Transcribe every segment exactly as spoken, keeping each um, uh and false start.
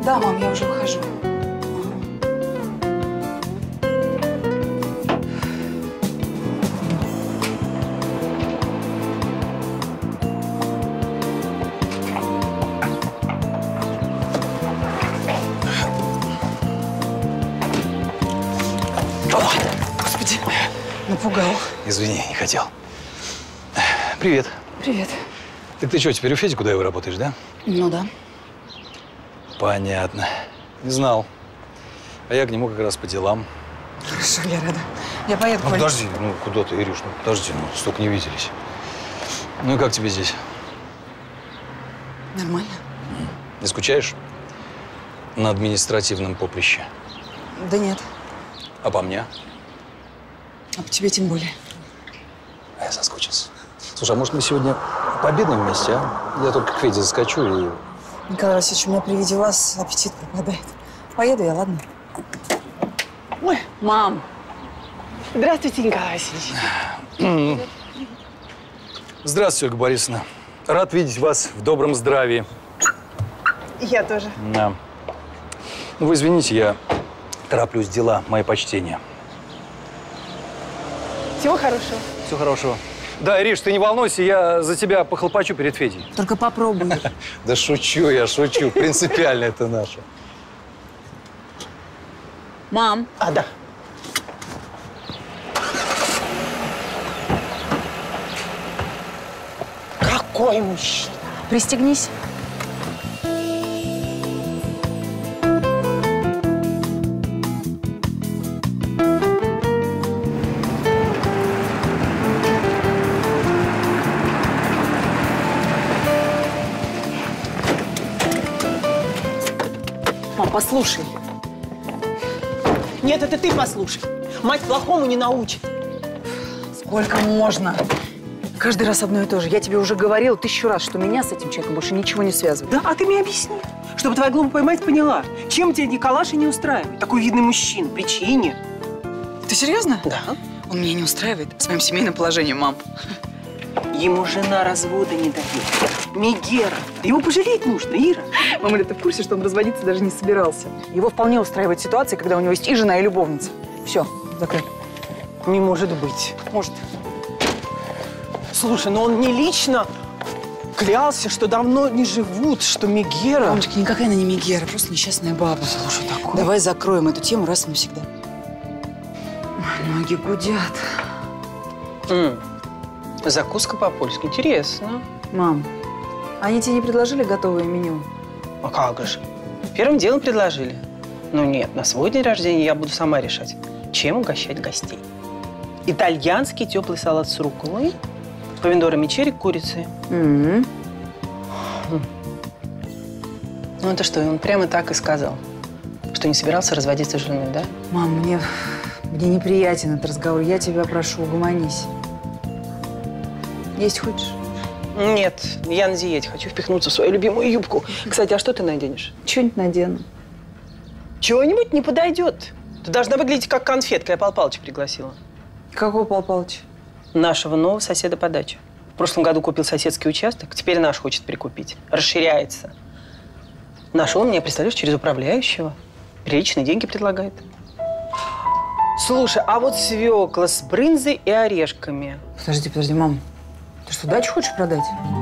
Да, мам, я уже выхожу. Господи, напугал. Извини, не хотел. Привет. Привет. Так ты что, теперь у Феди Кудаева работаешь, да? Ну да. Понятно. Не знал. А я к нему как раз по делам. Хорошо, я рада. Я поеду, Ну, Коль. подожди, ну куда ты, Ириш? Ну подожди, ну столько не виделись. Ну и как тебе здесь? Нормально. Не скучаешь? На административном поприще. Да нет. А по мне? А по тебе тем более. А я соскучился. Слушай, а может мы сегодня пообедаем вместе, а? Я только к Феде заскочу и… Николай Васильевич, у меня при виде вас аппетит пропадает. Поеду я, ладно? Ой, мам. Здравствуйте, Николай Васильевич. Здравствуйте, Ольга Борисовна. Рад видеть вас в добром здравии. Я тоже. Да. Ну, вы извините, я тороплюсь, дела, мои почтения. Всего хорошего. Всего хорошего. Да, Ириш, ты не волнуйся, я за тебя похлопочу перед Федей. Только попробуй. Да шучу я, шучу. Принципиально это наше. Мам. А, да. Какой мужчина? Пристегнись. Мам, послушай. Нет, это ты послушай. Мать плохому не научит. Сколько можно? Каждый раз одно и то же. Я тебе уже говорила тысячу раз, что меня с этим человеком больше ничего не связывает. Да, а ты мне объясни, чтобы твоя глупая мать поняла, чем тебя Николаша не устраивает. Такой видный мужчина, причине. Ты серьезно? Да. Он меня не устраивает с моим семейным положением, мам. Ему жена развода не дает. Мегера. Да его пожалеть нужно, Ира. Мама, ты в курсе, что он разводиться даже не собирался? Его вполне устраивает ситуация, когда у него есть и жена, и любовница. Все, закрой. Не может быть. Может. Слушай, но он мне лично клялся, что давно не живут, что Мегера… Мамочка, никакая она не Мегера, просто несчастная баба. Слушай, такое… Давай закроем эту тему раз и навсегда. Ноги гудят. М. Закуска по-польски. Интересно. Мам, они тебе не предложили готовое меню? А как же? Первым делом предложили. Ну нет, на свой день рождения я буду сама решать, чем угощать гостей. Итальянский теплый салат с рукколой, помидорами черри, курицей. Mm-hmm. Ну это что, он прямо так и сказал, что не собирался разводиться с женой, да? Мам, мне, мне неприятен этот разговор. Я тебя прошу, угомонись. Есть хочешь? Нет, я на диете. Хочу впихнуться в свою любимую юбку. Кстати, а что ты наденешь? Что-нибудь надену. Чего-нибудь не подойдет. Ты должна выглядеть как конфетка. Я Пал Палыча пригласила. Какого Пал Палыча? Нашего нового соседа по даче. В прошлом году купил соседский участок, теперь наш хочет прикупить. Расширяется. Нашел меня, представляешь, через управляющего. Приличные деньги предлагает. Слушай, а вот свекла с брынзой и орешками. Подожди, подожди, мам. Ты что, дачу хочешь продать?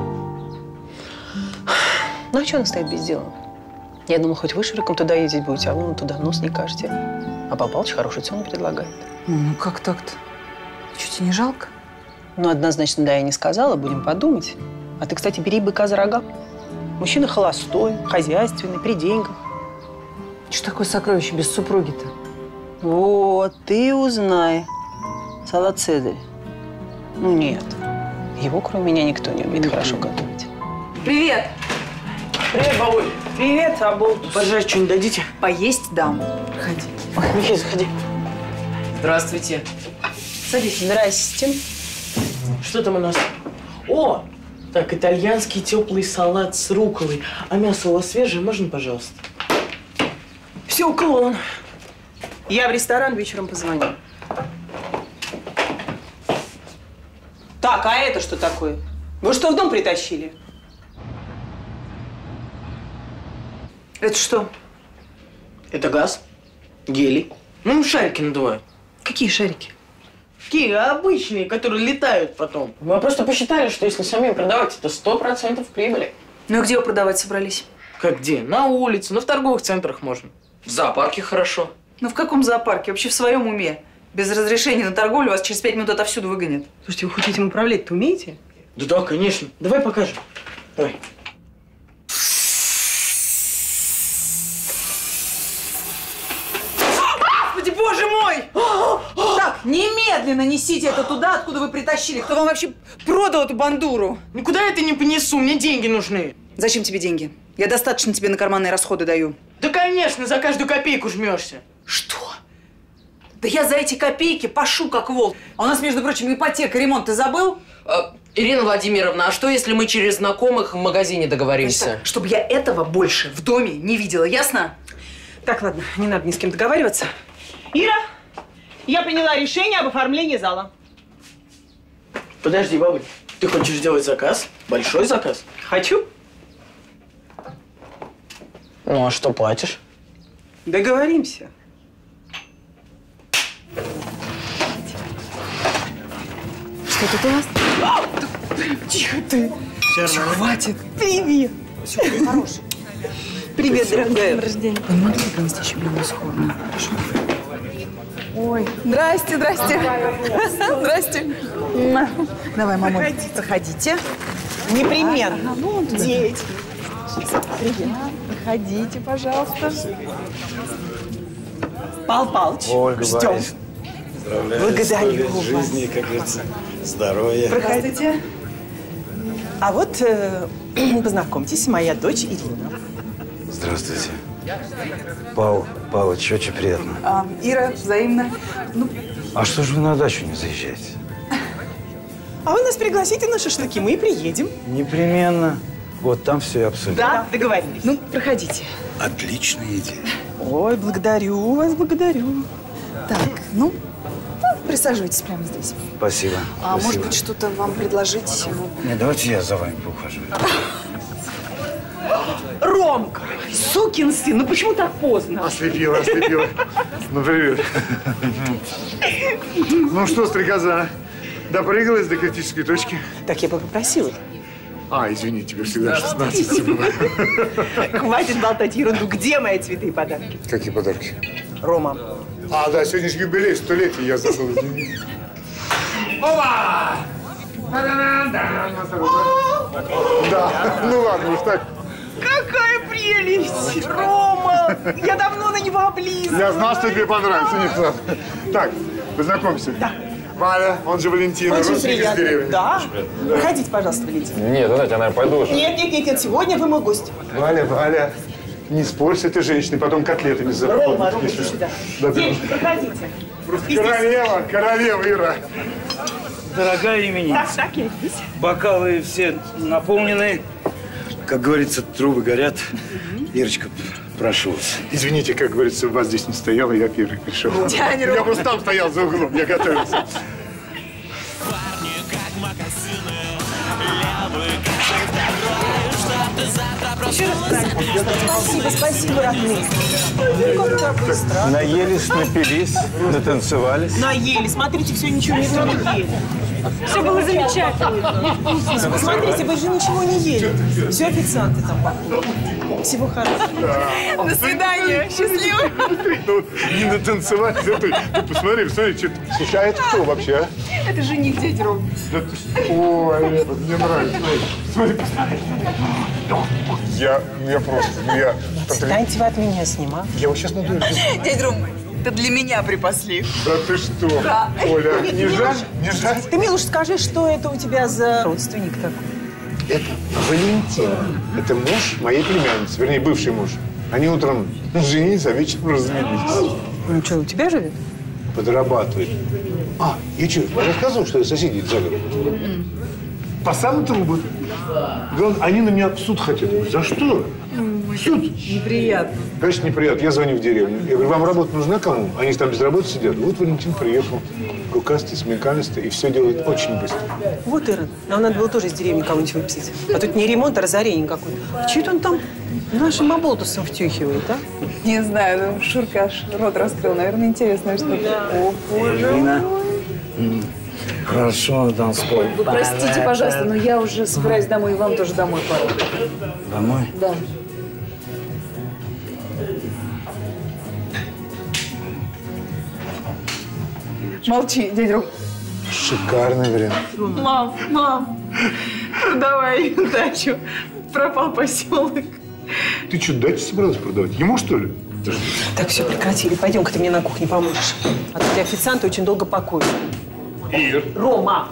Ну, а что она стоит без дела? Я думала, хоть вы широком туда ездить будете, а вы туда нос не кажете. А Пал Палыч хорошую цену предлагает. Ну, ну как так-то? Чуть тебе не жалко? Ну, однозначно, да, я не сказала, будем подумать. А ты, кстати, бери быка за рога. Мужчина холостой, хозяйственный, при деньгах. Что такое сокровище без супруги-то? Вот, ты узнай. Салат Цезарь. Ну, нет. Его, кроме меня, никто не умеет хорошо готовить. Привет! Привет, бабуль. Привет, оболтус. Пожрать что-нибудь дадите? Поесть дам. Проходи. Ой, Михей, заходи. Здравствуйте. Садись. Здрасте. Что там у нас? О! Так, итальянский теплый салат с рукколой. А мясо у вас свежее? Можно, пожалуйста? Все, уклон. Я в ресторан вечером позвоню. Так, а это что такое? Вы что, в дом притащили? Это что? Это газ, гелий. Ну, шарики надувают. Какие шарики? Такие обычные, которые летают потом. Мы просто посчитали, что если самим продавать, это сто процентов прибыли. Ну и где вы продавать собрались? Как где? На улице, ну в торговых центрах можно. В зоопарке хорошо. Ну в каком зоопарке? Вообще в своем уме. Без разрешения на торговлю вас через пять минут отовсюду выгонят. Слушайте, вы хоть этим управлять-то умеете? Да да, конечно. Давай покажем. Давай. Господи, боже мой! Так, немедленно несите это туда, откуда вы притащили. Кто вам вообще продал эту бандуру? Никуда я это не понесу, мне деньги нужны. Зачем тебе деньги? Я достаточно тебе на карманные расходы даю. Да, конечно, за каждую копейку жмешься. Что? Да я за эти копейки пашу как волк. А у нас, между прочим, ипотека, ремонт, ты забыл? А, Ирина Владимировна, а что, если мы через знакомых в магазине договоримся? Чтобы я этого больше в доме не видела, ясно? Так, ладно, не надо ни с кем договариваться. Ира, я приняла решение об оформлении зала. Подожди, бабуль, ты хочешь сделать заказ? Большой заказ? Хочу. Ну, а что платишь? Договоримся. Что тут у вас? Тихо ты. Все нормально. Хватит. Привет. Хороший. Привет, дорогая. Вы не могли принести еще блюдо исходное? Хорошо. Ой, здрасте, здрасте. Здрасте. Давай, мамуль, проходите. Непременно. Ну, Дети. привет. Проходите, пожалуйста. Пал Палыч, Ольга ждем. Борисовна, поздравляю. Благодарю Сто лет вас. жизни, как говорится, здоровья. Проходите. А вот э, познакомьтесь, моя дочь Ирина. Здравствуйте. Павел Павлович, очень приятно. А, Ира, взаимно. Ну, А что же вы на дачу не заезжаете? А вы нас пригласите на шашлыки, мы и приедем. Непременно. Вот там все и обсудим. Да, договорились. ну, проходите. Отличная идея. Ой, благодарю вас, благодарю. Так, ну, ну, присаживайтесь прямо здесь. Спасибо. А Спасибо. может быть, что-то вам предложить? Ну, Нет, давайте я за вами поухожу. Ромка, сукин сын, ну почему так поздно? Ослепила, ослепила. Ну, привет. Ну что, стрекоза, допрыгалась до критической точки? Так я бы попросила. А, извини, тебе всегда шестнадцать было. Хватит болтать ерунду. Где мои цветы и подарки? Какие подарки? Рома. А, да, сегодня же юбилей, столетие, я забыл, извини. Опа! Да, ну ладно, уж так. Какая прелесть! Рома! Я давно на него облизывалась. Я знал, что тебе понравится, не сразу. Так, познакомься. Да. Валя, он же Валентина, Очень родственник из приятно. деревни. Да? Проходите, пожалуйста, Валентин. Нет, знаете, я, наверное, пойду уже. Нет, нет, нет, нет, сегодня вы мой гость. Валя, Валя, не спорь с этой женщиной, потом котлетами заработать. Рома, Рома, иди сюда. Да, ты Девочки, проходите. просто королева, королева, Ира. Дорогая именинница, Так, так, я здесь. бокалы все наполнены. Как говорится, трубы горят. Ирочка, прошу вас. Извините, как говорится, вас здесь не стояло, я первый пришел. Я просто там стоял за углом, я готовился. Спасибо, спасибо, родные. Как-то быстро. Наелись, напились, натанцевались. Наели. Смотрите, все ничего не ели. Все было замечательно. Смотрите, вы же ничего не ели. Все официанты там покупали. Всего хорошего. До свидания. Счастливо. Ну, не натанцевать, да ты, ты посмотри, посмотри, что... Слушай, а это кто вообще, а? Это жених дяди Ром. Да ты... Ой, вот мне нравится. Смотри, посмотри. Я, я просто, я... Отстаньте вы от меня, снима. Я вот сейчас надую. Дядя Ром, это для меня припасли. Да ты что? Да. Оля, не жаль, не жаль. Ты, Милуш, скажи, что это у тебя за родственник такой? Это Валентин. Это муж моей племянницы, вернее, бывший муж. Они утром женились, а вечером развелись. Ну что, у тебя живет? Подрабатывает. А, я что, рассказывал, что я соседи за городом? По самому году. Главное, они на меня в суд хотят. За что? Суд. Неприятно. Конечно, неприятно. Я звоню в деревню. Я говорю, вам работа нужна кому? Они там без работы сидят. Вот Валентин приехал. Рукастый, смекалистый. И все делает очень быстро. Вот Ира. Нам надо было тоже из деревни кого-нибудь выписать. А тут не ремонт, а разорение какое-то. А что это он там Нашим оболтусом втюхивает, а? Не знаю, ну, Шурка аж рот раскрыл. Наверное, интересная штука. О, боже Ирина. мой. Хорошо, танцпол. Вы простите, пожалуйста, но я уже собираюсь домой, и вам тоже домой пора. Домой? Да. Молчи, дядя Ром. Шикарный вариант. Мам, мам, продавай дачу. Пропал поселок. Ты что, дачу собралась продавать? Ему, что ли? Так, все, прекратили. Пойдем-ка ты мне на кухне поможешь. А то эти официанты очень долго пакуют. Ир. Рома!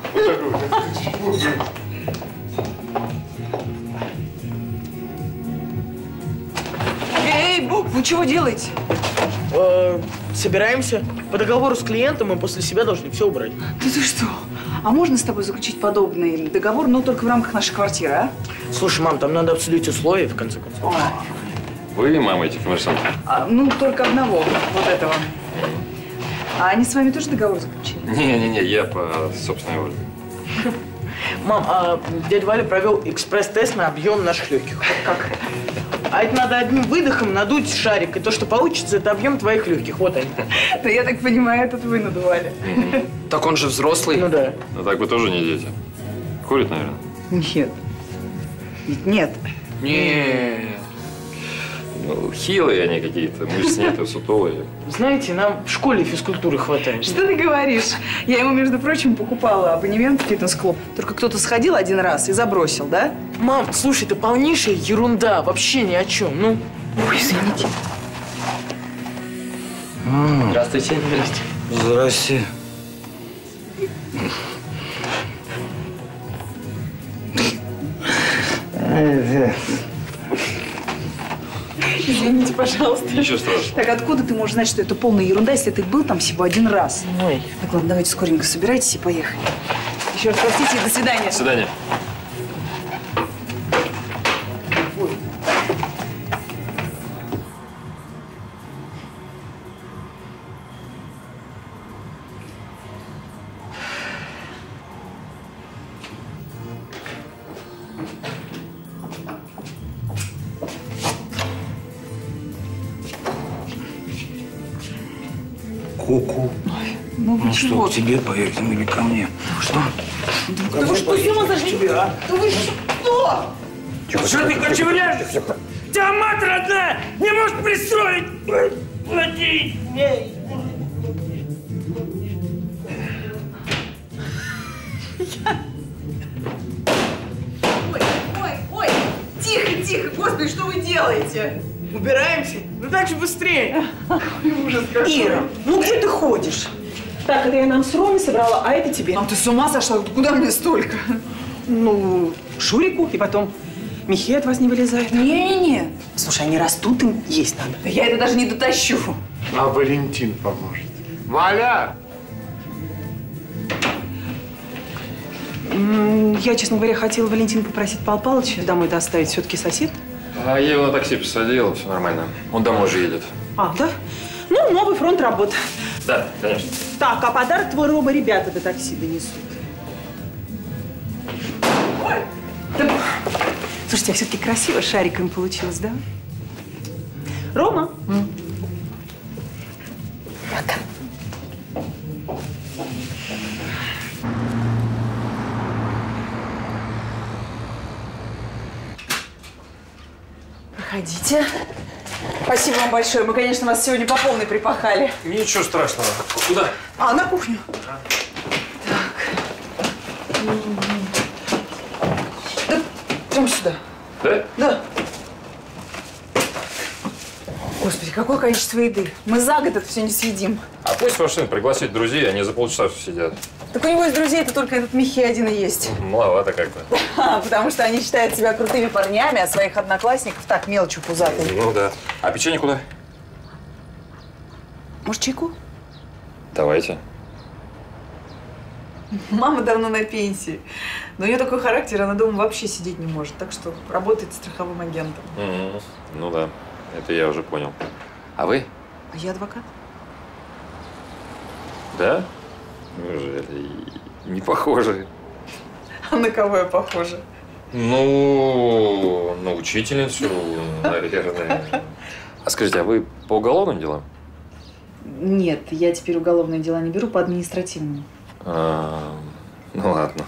Эй, Бог, вы чего делаете? Э, собираемся. По договору с клиентом мы после себя должны все убрать. Да ты что? А можно с тобой заключить подобный договор, но только в рамках нашей квартиры, а? Слушай, мам, там надо обсудить условия, в конце концов. Вы мама этих коммерсантов? А, ну, только одного, вот этого. А они с вами тоже договор заключили? Не-не-не, я по собственной воле. Мам, а дядя Валя провел экспресс-тест на объем наших легких. Как? А это надо одним выдохом надуть шарик, и то, что получится, это объем твоих легких. Вот они. Да я так понимаю, этот вы надували. Так он же взрослый. Ну да. Ну так вы тоже не дети. Курит, наверное? Нет. Ведь нет. Нет. Ну, хилые они какие-то, мышц нет, сутулые. Знаете, нам в школе физкультуры хватает. Что ты говоришь? Я ему, между прочим, покупала абонемент в фитнес-клуб. Только кто-то сходил один раз и забросил, да? Мам, слушай, это полнейшая ерунда, вообще ни о чем. Ну. Ой, извините. Здравствуйте. Здрасте. Здрасте. Извините, пожалуйста. Ничего страшного. Так откуда ты можешь знать, что это полная ерунда, если ты был там всего один раз? Ой. Так, ладно, давайте скоренько собирайтесь и поехали. Еще раз простите, до свидания. До свидания. Ку-ку. Ну вы Ну что, чего? к тебе поедем или ко мне? Что? Да вы что, с ума сошли? Да вы что? Что ты кочевряешь? Тебя мать родная не может пристроить! Влади! Ой, ой, ой! Тихо, тихо! Господи, что вы делаете? Убираемся? Ну так же быстрее. Ужас какой. Ира, ну где ты ходишь? Так, это я нам с Ромой собрала, а это тебе. Мам, ты с ума сошла? Куда мне столько? Ну, Шурику, и потом мехи от вас не вылезают. Не-не-не. Слушай, они растут, им есть надо. Да я это даже не дотащу. А Валентин поможет. Валя! М, Я, честно говоря, хотела Валентина попросить Павла Павловича домой доставить. Все-таки сосед. А я его на такси посадил, все нормально. Он домой же едет. А, да? Ну, новый фронт работы. Да, конечно. Так, а подарок твой, Рома, ребята до такси донесут. Да, слушайте, а все-таки красиво шариком получилось, да? Рома? М. Пока. Проходите. Спасибо вам большое. Мы, конечно, вас сегодня по полной припахали. Ничего страшного. Куда? А, на кухню. Да, прям сюда. Да? Да. Господи, какое количество еды. Мы за год это все не съедим. А пусть ваш сын пригласит друзей, они за полчаса все сидят. Так у него из друзей это только этот Михи один и есть. Маловато как-то. А, потому что они считают себя крутыми парнями, а своих одноклассников так мелочью пузатыми. Ну да. А печенье куда? Может, чайку? Давайте. Мама давно на пенсии. Но у нее такой характер, она дома вообще сидеть не может. Так что работает страховым агентом. Угу. Ну да, это я уже понял. А вы? А я адвокат. Да? Неужели? Не похожи. А на кого я похожа? Ну, на учительницу, наверное. А скажите, а вы по уголовным делам? Нет, я теперь уголовные дела не беру, по административному. А, ну ладно.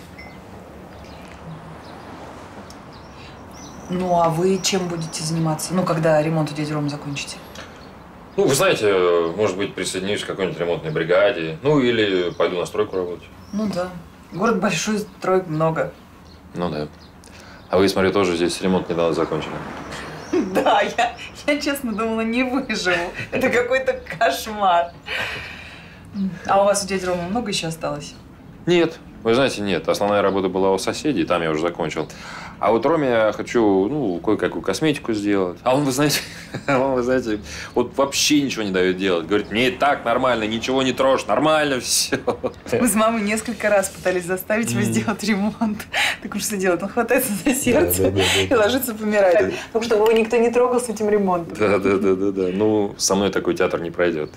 Ну, а вы чем будете заниматься? Ну, когда ремонт у дяди Ромы закончите? Ну, вы знаете, может быть, присоединюсь к какой-нибудь ремонтной бригаде. Ну, или пойду на стройку работать. Ну да. Город большой, строек много. Ну да. А вы, смотрю, тоже здесь ремонт недавно закончили. Да, я, я честно думала, не выживу. Это какой-то кошмар. А у вас у дяди Ромы много еще осталось? Нет. Вы знаете, нет. Основная работа была у соседей, там я уже закончил. А вот Роме я хочу, ну, кое-какую косметику сделать. А он, вы знаете, он, вы знаете, вот вообще ничего не дает делать. Говорит, мне и так нормально, ничего не трожь, нормально все. Мы с мамой несколько раз пытались заставить его сделать ремонт. Так уж что делать? Он хватается за сердце Да, да, да, да. и ложится помирать. Потому что его никто не трогал с этим ремонтом. Да, да, да, да, да. Ну, со мной такой театр не пройдет.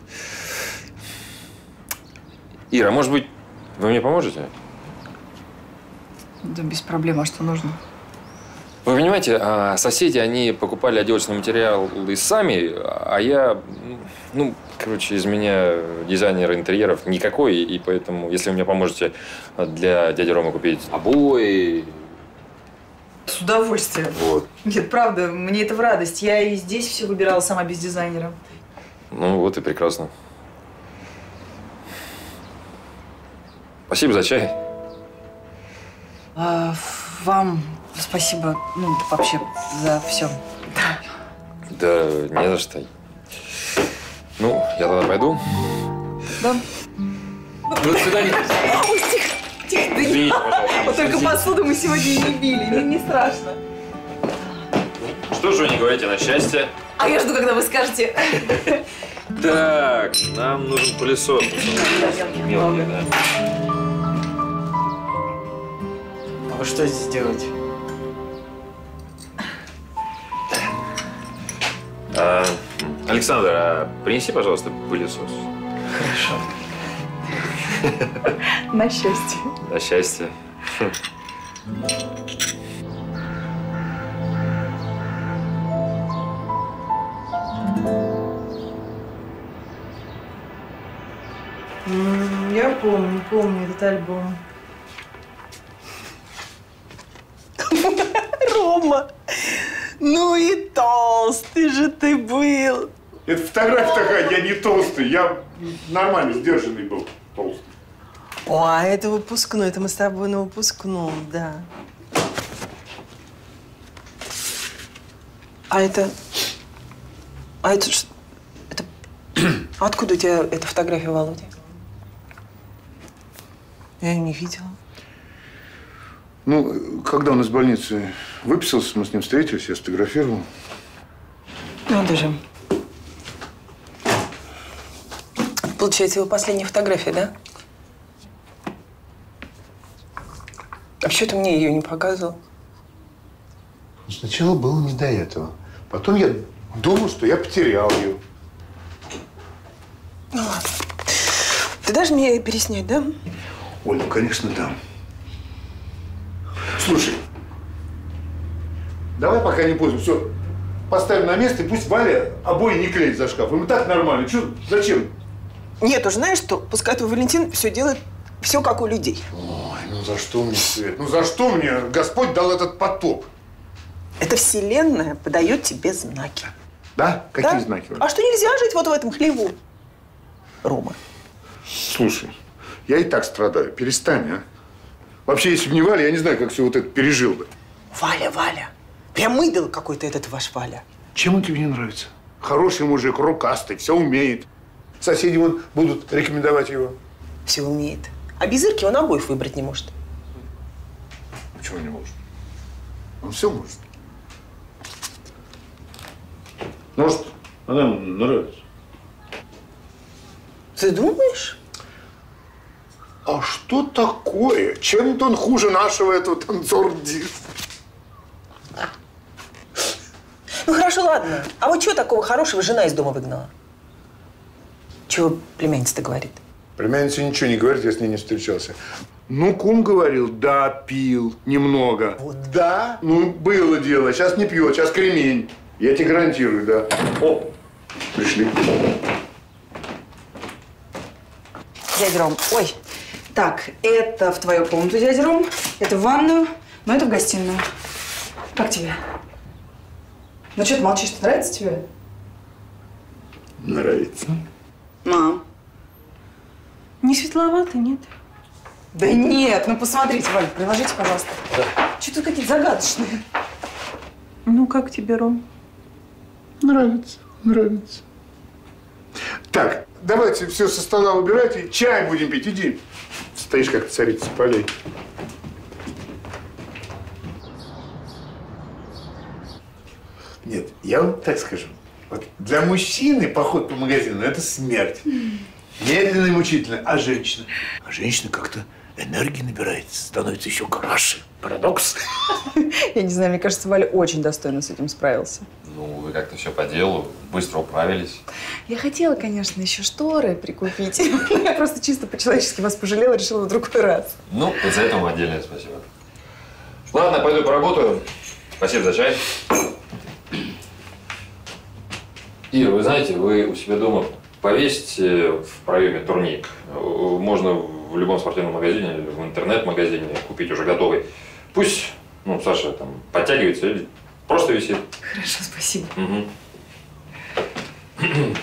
Ира, может быть, вы мне поможете? Да без проблем, а что нужно? Вы понимаете, а, соседи, они покупали отделочный материал и сами, а я, ну, короче, из меня дизайнер интерьеров никакой, и поэтому, если вы мне поможете для дяди Ромы купить обои… С удовольствием. Вот. Нет, правда, мне это в радость. Я и здесь все выбирала сама без дизайнера. Ну, вот и прекрасно. Спасибо за чай. А, вам спасибо, ну, вообще, за все. Да, не за что. Ну, я тогда пойду. Да. До свидания. Ой, тихо, тихо. Да Извините, не- пожалуйста, Вот только извините. посуду мы сегодня не били, не, не страшно. Что же вы не говорите на счастье? А я жду, когда вы скажете. Так, нам нужен пылесос. Мелкий, да. А вы что здесь делаете? А, Александр, а принеси, пожалуйста, пылесос. Хорошо. На счастье. На счастье. М, Я помню, помню этот альбом. Рома, ну и толстый же ты был. Это фотография такая, я не толстый, я нормально сдержанный был, толстый. О, а это выпускной, это мы с тобой на выпускном, да. А это… А это что? Это… Откуда у тебя эта фотография, Володя? Я ее не видела. Ну, когда он из больницы выписался, мы с ним встретились, я сфотографировал. Надо же. Получается, его последняя фотография, да? А почему ты мне ее не показывал? Сначала было не до этого. Потом я думал, что я потерял ее. Ну ладно. Ты дашь мне ее переснять, да? Оль, ну, конечно, да. Слушай, давай пока не поздно, все, поставим на место, и пусть Валя обои не клеит за шкаф. Ему так нормально. Чё, зачем? Нет, уже знаешь что? Пускай твой Валентин все делает, все как у людей. Ой, ну за что мне, Свет? Ну за что мне Господь дал этот потоп? Эта вселенная подает тебе знаки. Да? Какие Да? знаки? А что нельзя жить вот в этом хлеву? Рома. Слушай, я и так страдаю. Перестань, а. Вообще, если бы не Валя, я не знаю, как все вот это пережил бы. Валя, Валя. Прям идол какой-то этот ваш Валя. Чем он тебе не нравится? Хороший мужик, рукастый, все умеет. Соседи вон будут рекомендовать его. Все умеет. А без Ирки он обоев выбрать не может. Почему не может? Он все может. Может, она ему нравится. Ты думаешь? А что такое? Чем-то он хуже нашего этого танцордиста. Ну хорошо, ладно. А вот чего такого хорошего жена из дома выгнала? Чего племянница-то говорит? Племянница ничего не говорит, я с ней не встречался. Ну, кум говорил, да, пил немного. Вот. Да? Ну, было дело. Сейчас не пьет, сейчас кремень. Я тебе гарантирую, да. О, пришли. Дядя Ром, ой. Так, это в твою комнату, дядя Ром. Это в ванную, но это в гостиную. Как тебе? Ну, что ты молчишь? Нравится тебе? Нравится. Мам. Не светловато, нет? Да нет, ну посмотрите, Валь, приложите, пожалуйста. Да. Что-то какие-то загадочные. Ну, как тебе, Ром? Нравится, нравится. Так, давайте все со стола убирайте, чай будем пить. Иди. Стоишь, как царица полей. Нет, я вам так скажу. Вот для мужчины поход по магазину – это смерть. Медленно и мучительно. А женщина? А женщина как-то энергии набирается, становится еще краше. Парадокс. Я не знаю, мне кажется, Валя очень достойно с этим справился. Ну, вы как-то все по делу, быстро управились. Я хотела, конечно, еще шторы прикупить. Я просто чисто по-человечески вас пожалела, решила в другой раз. Ну, вот за это вам отдельное спасибо. Ладно, пойду поработаю. Спасибо за чай. Ира, вы знаете, вы у себя дома повесьте в проеме турник. Можно в любом спортивном магазине или в интернет-магазине купить уже готовый. Пусть, ну, Саша там подтягивается или просто висит. Хорошо, спасибо. Угу.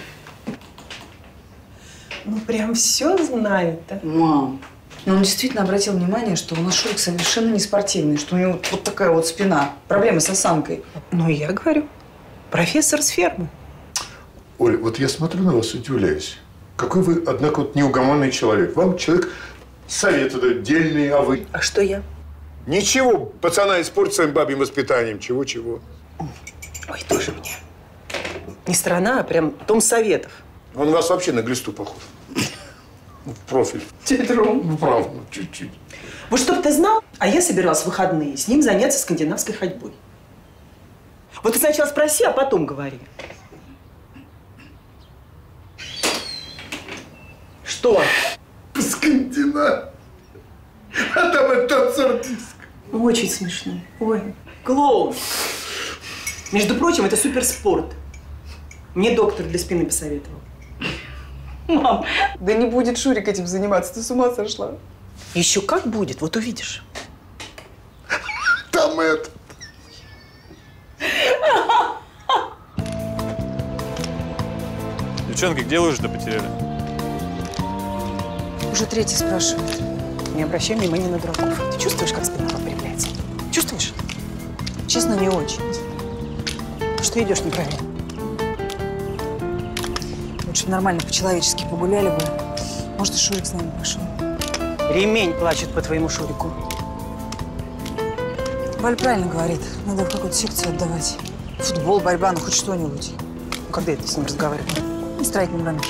Ну, прям все знает, да? Мам, ну он действительно обратил внимание, что у нас Шурик совершенно не спортивный, что у него вот такая вот спина, проблемы с осанкой. Ну, я говорю, профессор с фермы. Оля, вот я смотрю на вас и удивляюсь. Какой вы, однако, вот неугомонный человек. Вам человек советы дает дельные, а вы… А что я? Ничего, пацана испортить своим бабьим воспитанием. Чего-чего. Ой, тоже мне. Не страна, а прям дом советов. Он у вас вообще на глисту похож. В профиль. Дядя Ром. Ну, правда, чуть-чуть. Вот чтоб ты знал, а я собиралась в выходные с ним заняться скандинавской ходьбой. Вот ты сначала спроси, а потом говори. Что? Скандинав. А там это танцор-диск. Очень смешно. Ой, клоун. Между прочим, это суперспорт. Мне доктор для спины посоветовал. Мам, да не будет Шурик этим заниматься, ты с ума сошла. Еще как будет, вот увидишь. Там это. Девчонки, где лыжи-то потеряли? Уже третий спрашивает. Не обращай внимания на дураков. Ты чувствуешь, как спина выпрямляется? Чувствуешь? Честно, не очень. Что идешь неправильно? Лучше бы нормально по-человечески погуляли бы. Может, и Шурик с нами пошел. Ремень плачет по твоему Шурику. Валь правильно говорит. Надо в какую-то секцию отдавать. Футбол, борьба, ну хоть что-нибудь. Когда я с ним разговаривала? На строительном рынке.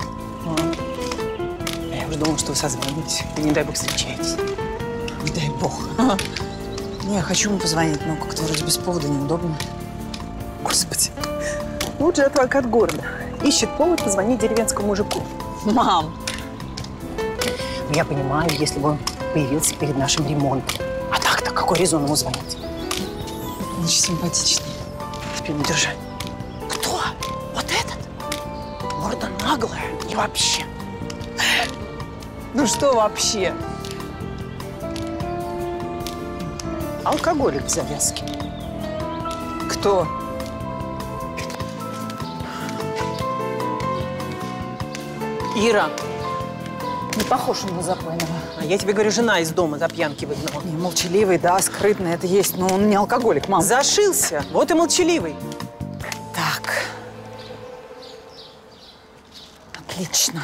Я уже думала, что вы созвонитесь. И не дай бог встречаетесь. Не дай бог. Ага. Не, я хочу ему позвонить, но как-то вроде без повода неудобно. Господи. Вот же адвокат города. Ищет повод позвонить деревенскому мужику. Мам. Я понимаю, если бы он появился перед нашим ремонтом. А так-то какой резон ему звонить? Очень симпатичный. Спину держи. Кто? Вот этот? Морда наглая и вообще. Ну что вообще? Алкоголик в завязке. Кто? Ира. Не похож он на запойного. А я тебе говорю, жена из дома за пьянки выгнала. Не, молчаливый, да, скрытный, это есть, но он не алкоголик, мам. Зашился, вот и молчаливый. Так. Отлично.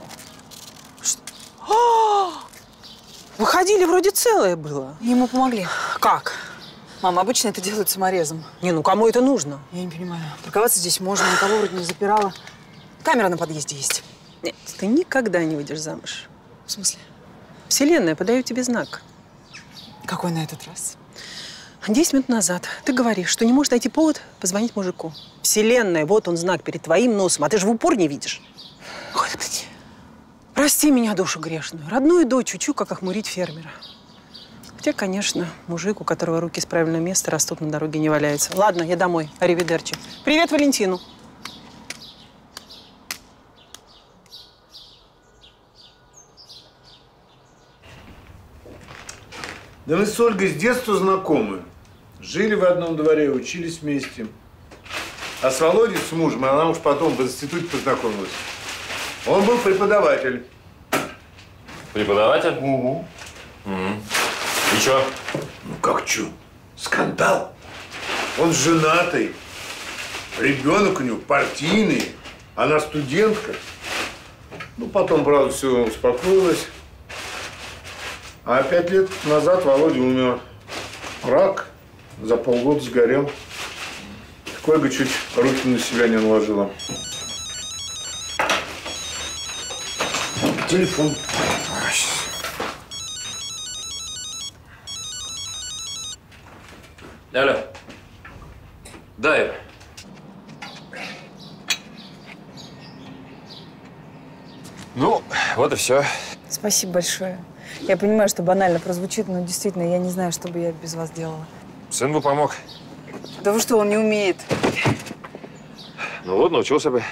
Что? Выходили, вроде целое было. Ему помогли. Как? Мам, обычно это делают саморезом. Не, ну кому это нужно? Я не понимаю. Парковаться здесь можно, никого вроде не запирала. Камера на подъезде есть. Нет, ты никогда не выйдешь замуж. В смысле? Вселенная подает тебе знак. Какой на этот раз? Десять минут назад ты говоришь, что не можешь найти повод позвонить мужику. Вселенная, вот он знак перед твоим носом, а ты же в упор не видишь. Господи. Прости меня, душу грешную. Родную дочь учу, как охмурить фермера. Хотя, конечно, мужик, у которого руки с правильного места растут, на дороге не валяется. Ладно, я домой. Аривидерчи. Привет Валентину. Да мы с Ольгой с детства знакомы. Жили в одном дворе, учились вместе. А с Володей, с мужем, она уж потом в институте познакомилась. Он был преподаватель. Преподаватель? Угу. Угу. И чё? Ну как чё? Скандал. Он женатый. Ребенок у него партийный. Она студентка. Ну, потом, правда, все успокоилось. А пять лет назад Володя умер. Рак. За полгода сгорел. Так Ольга чуть руки на себя не наложила. Телефон. Алло. Да, Ира. Ну, вот и все. Спасибо большое. Я понимаю, что банально прозвучит, но действительно, я не знаю, что бы я без вас делала. Сын бы помог. Да вы что, он не умеет. Ну вот, научился бы.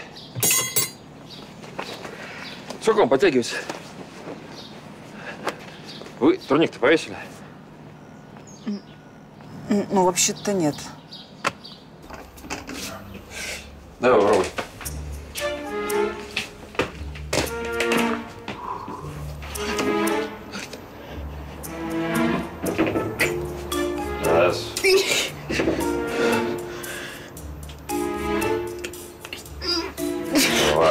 Сколько вам подтягивать? Вы турник-то повесили? Ну, вообще-то нет. Давай, попробуй. Раз. Два.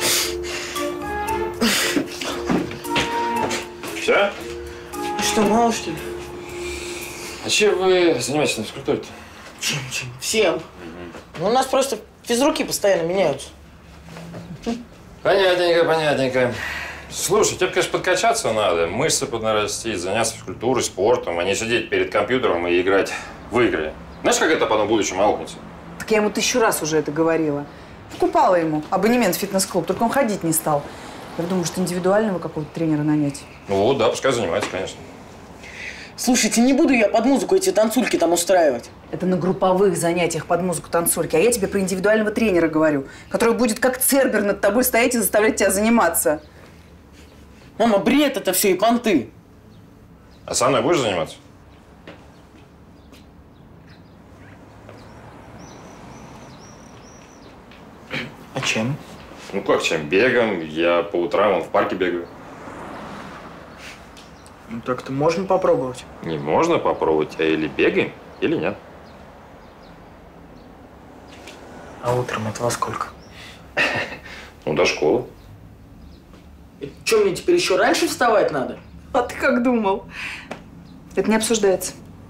Все? Что, мало, что ли? А чем вы занимаетесь на физкультуре-то? Чем, чем? Всем. Ну, у нас просто физруки постоянно меняются. Понятненько, понятненько. Слушай, тебе, конечно, подкачаться надо, мышцы поднарастить, заняться физкультурой, спортом, а не сидеть перед компьютером и играть в игры. Знаешь, как это потом в будущем аукнется? Так я ему тысячу раз уже это говорила. Покупала ему абонемент в фитнес-клуб, только он ходить не стал. Я думаю, что индивидуального какого-то тренера нанять. Ну вот, да, пускай занимается, конечно. Слушайте, не буду я под музыку эти танцульки там устраивать. Это на групповых занятиях под музыку танцульки. А я тебе про индивидуального тренера говорю, который будет как цербер над тобой стоять и заставлять тебя заниматься. Мама, бред это все и понты. А со мной будешь заниматься? А чем? Ну как чем? Бегом. Я по утрам вон в парке бегаю. Ну так-то можно попробовать. Не можно попробовать, а или бегаем, или нет. А утром это во сколько? Ну, до школы. Что, мне теперь еще раньше вставать надо? А ты как думал? Это не обсуждается.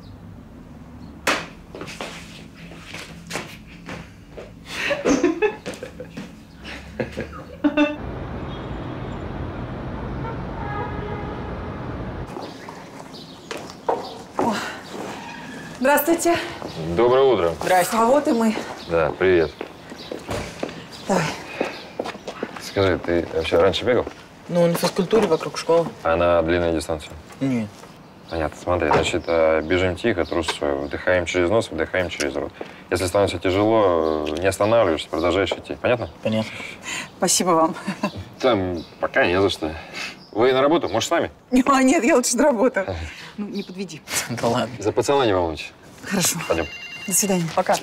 Здравствуйте. Доброе утро. Здрасте. А вот и мы. Да, привет. Давай. Скажи, ты вообще раньше бегал? Ну, на физкультуре вокруг школы. А на длинную дистанцию? Нет. Понятно. Смотри, значит, бежим тихо, трусцой, вдыхаем через нос, вдыхаем через рот. Если становится тяжело, не останавливаешься, продолжаешь идти. Понятно? Понятно. Спасибо вам. Там пока не за что. Вы на работу? Может, с нами? А, нет, я лучше доработаю. Ну, не подведи. Да ладно. За пацана не волнуйтесь. Хорошо. Пойдем. До свидания. Пока.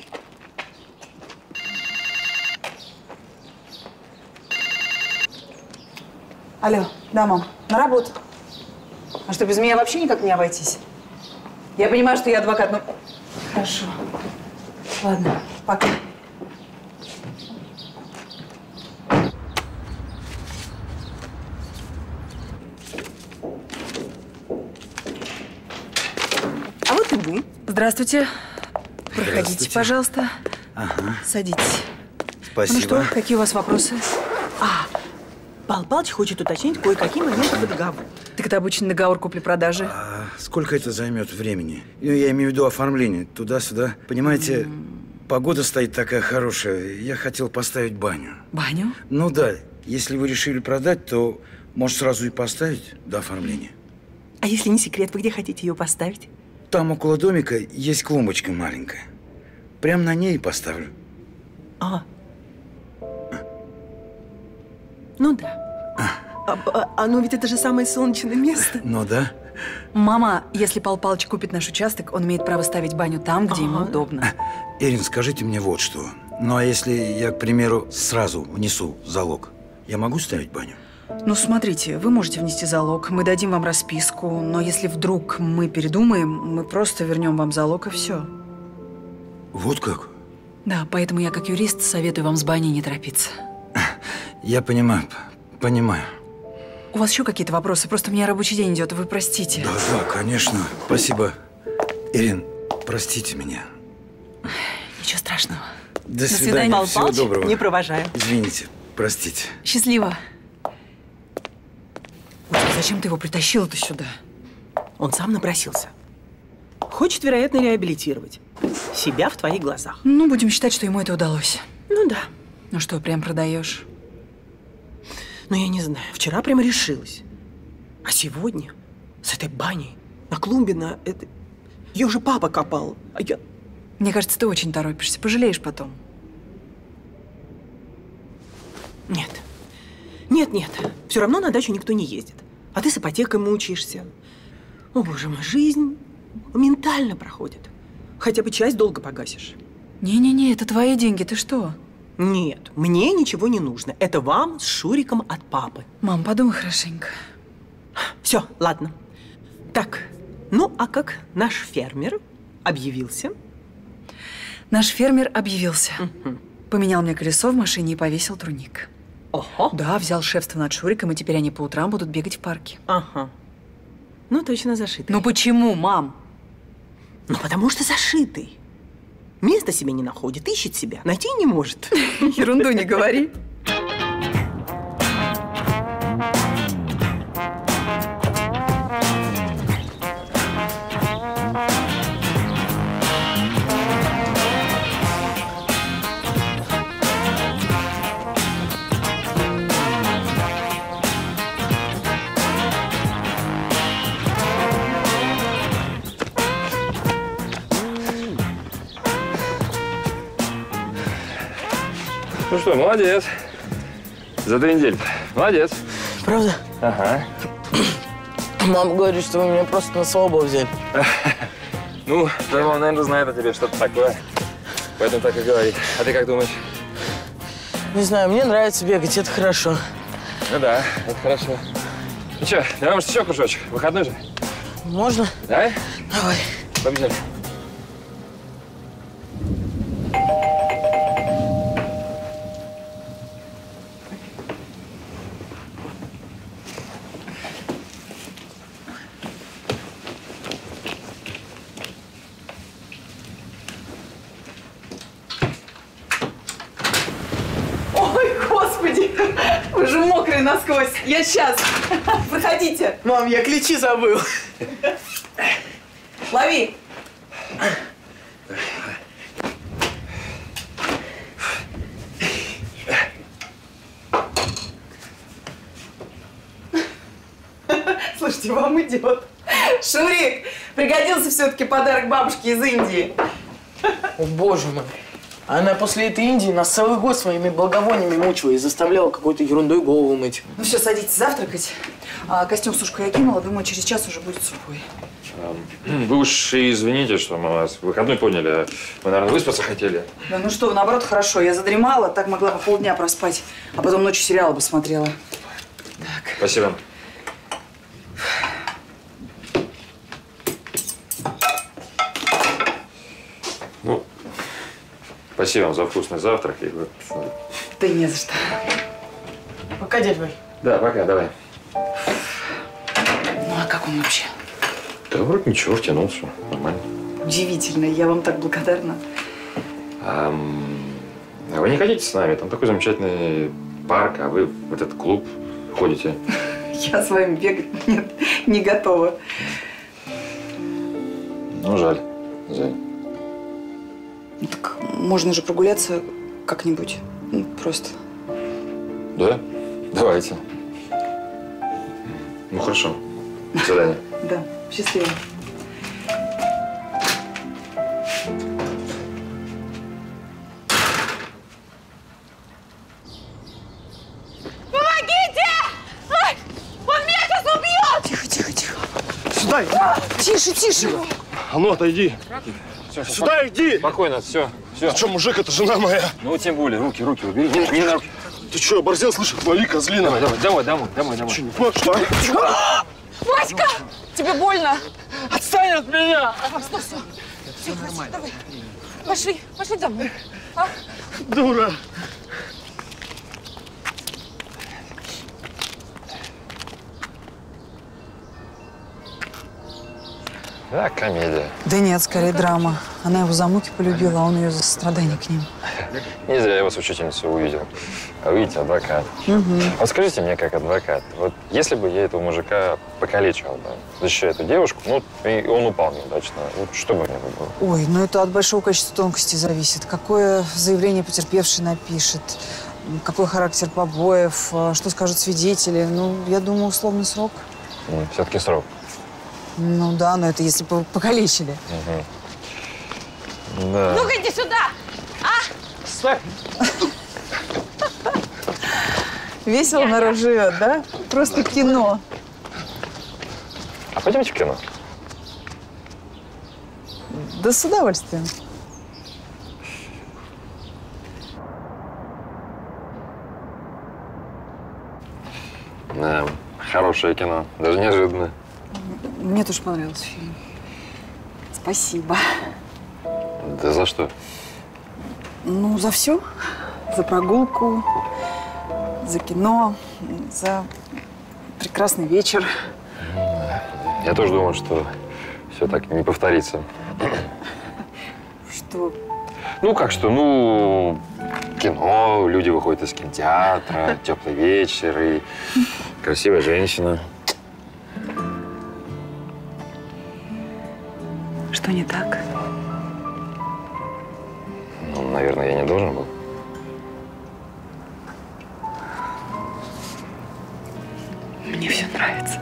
Алло, да, мам, на работу. А что, без меня вообще никак не обойтись? Я понимаю, что я адвокат, но… Хорошо. Ладно, пока. А вот и вы. Здравствуйте. Проходите, Здравствуйте. пожалуйста. Ага. Садитесь. Спасибо. Ну что, какие у вас вопросы? А, Павел Павлович хочет уточнить кое-какие моменты по договору. Так это обычный договор купли-продажи. А сколько это займет времени? Ну, я имею в виду оформление. Туда-сюда. Понимаете, mm. погода стоит такая хорошая. Я хотел поставить баню. Баню? Ну да. Если вы решили продать, то Может, сразу и поставить до оформления? А если не секрет, вы где хотите ее поставить? Там около домика есть клумбочка маленькая. Прямо на ней и поставлю. А. Ну да. А, а, а ну ведь это же самое солнечное место. Ну да. Мама, если Пал Палыч купит наш участок, он имеет право ставить баню там, где ему удобно. Ирин, скажите мне вот что. Ну а если я, к примеру, сразу внесу залог, я могу ставить баню? Ну, смотрите, вы можете внести залог, мы дадим вам расписку, но если вдруг мы передумаем, мы просто вернем вам залог и все. Вот как? Да, поэтому я, как юрист, советую вам с баней не торопиться. Я понимаю, понимаю. У вас еще какие-то вопросы? Просто у меня рабочий день идет, вы простите. Да, да, конечно. Спасибо. Ирин, простите меня. Ничего страшного. До свидания. Пал Всего Палыч, доброго. не провожаю. Извините, простите. Счастливо. Господи, зачем ты его притащила-то сюда? Он сам напросился. Хочет, вероятно, реабилитировать себя в твоих глазах. Ну, будем считать, что ему это удалось. Ну да. Ну что, прям продаешь? Ну, я не знаю. Вчера прямо решилась. А сегодня с этой баней на клумбе на это... Ее же папа копал, а я... Мне кажется, ты очень торопишься. Пожалеешь потом. Нет. Нет, нет. Все равно на дачу никто не ездит. А ты с ипотекой мучаешься. О, боже мой, жизнь ментально проходит. Хотя бы часть долга погасишь. Не-не-не, это твои деньги, ты что? Нет, мне ничего не нужно. Это вам с Шуриком от папы. Мам, подумай хорошенько. Все, ладно. Так, ну а как наш фермер объявился? Наш фермер объявился. Угу. Поменял мне колесо в машине и повесил тройник. Ого. Да, взял шефство над Шуриком, и теперь они по утрам будут бегать в парке. Ага. Ну, точно зашитый. Ну почему, мам? Ну, потому что зашитый. Места себе не находит, ищет себя, найти не может. Ерунду не говори. Ну что, молодец. За две недели. Молодец. Правда? Ага. Мама говорит, что вы меня просто на слабо взяли. Ну, твоя мама, наверное, знает о тебе что-то такое. Поэтому так и говорит. А ты как думаешь? Не знаю, мне нравится бегать, это хорошо. Ну да, это хорошо. Ну что, давай, может, еще кружочек? Выходной же. Можно? Давай? Давай. Побежали. Вы же мокрые насквозь. Я сейчас. Проходите. Мам, я ключи забыл. Лови. Слушайте, вам идет. Шурик, пригодился все-таки подарок бабушке из Индии. О, боже мой. Она после этой Индии нас целый год своими благовониями мучила и заставляла какой-то ерундой голову мыть. Ну все, садитесь завтракать. А, костюм в сушку я кинула, думаю, через час уже будет сухой. Вы уж и извините, что мы вас в выходной поняли. Вы, наверное, выспаться хотели. Да ну что, наоборот, хорошо. Я задремала, так могла бы полдня проспать, а потом ночью сериалы бы смотрела. Так. Спасибо. Ну, спасибо вам за вкусный завтрак. И вот... Да не за что. Пока, дядь Валь. Да, пока, давай. Ну а как он вообще? Да вроде ничего, втянулся. Нормально. Удивительно. Я вам так благодарна. А, а вы не хотите с нами? Там такой замечательный парк, а вы в этот клуб ходите. Я с вами бегать нет, не готова. Ну, жаль. Жаль. Ну, так можно же прогуляться как-нибудь. Ну, просто. Да? Давайте. Ну, хорошо. До свидания. Да, счастливо. Помогите! Ай, он меня сейчас убьет! Тихо, тихо, тихо. Сюда иди. Тише, тише. А ну, отойди. Все, все, Сюда иди. Спокойно, все, все. Ты что, мужик, это жена моя. Ну, тем более, руки, руки убери. Не, не на руки. Ты что, оборзел, слышишь? Отвали, козлина. Давай, давай, домой, домой, домой, домой. Что, не плачь, что ли? Васька, тебе больно? Отстань от меня! Все, все. Все, хорошо, давай. Пошли, пошли домой. А? Дура. Да, комедия. Да нет, скорее драма. Она его за муки полюбила, а он ее за сострадание к ним. Не зря я вас учительницу увидел. А вы видите, адвокат. Угу. Вот скажите мне, как адвокат, вот если бы я этого мужика покалечил бы, защищая эту девушку, ну, и он упал неудачно, вот что бы мне было? Ой, ну это от большого количества тонкостей зависит. Какое заявление потерпевший напишет, какой характер побоев, что скажут свидетели. Ну, я думаю, условный срок. Все-таки срок. Ну да, но это если бы покалечили. Угу. Да. Ну-ка, иди сюда! А? Стой! Весело народ живет, да? Просто кино. А пойдемте в кино? Да с удовольствием. Да, хорошее кино, даже неожиданно. Мне тоже понравился фильм. Спасибо. Да за что? Ну, за все. За прогулку, за кино, за прекрасный вечер. Я тоже думал, что все так не повторится. Что? Ну, как что? Ну, кино, люди выходят из кинотеатра, теплый вечер и красивая женщина. Что не так? Ну, наверное, я не должен был. Мне все нравится.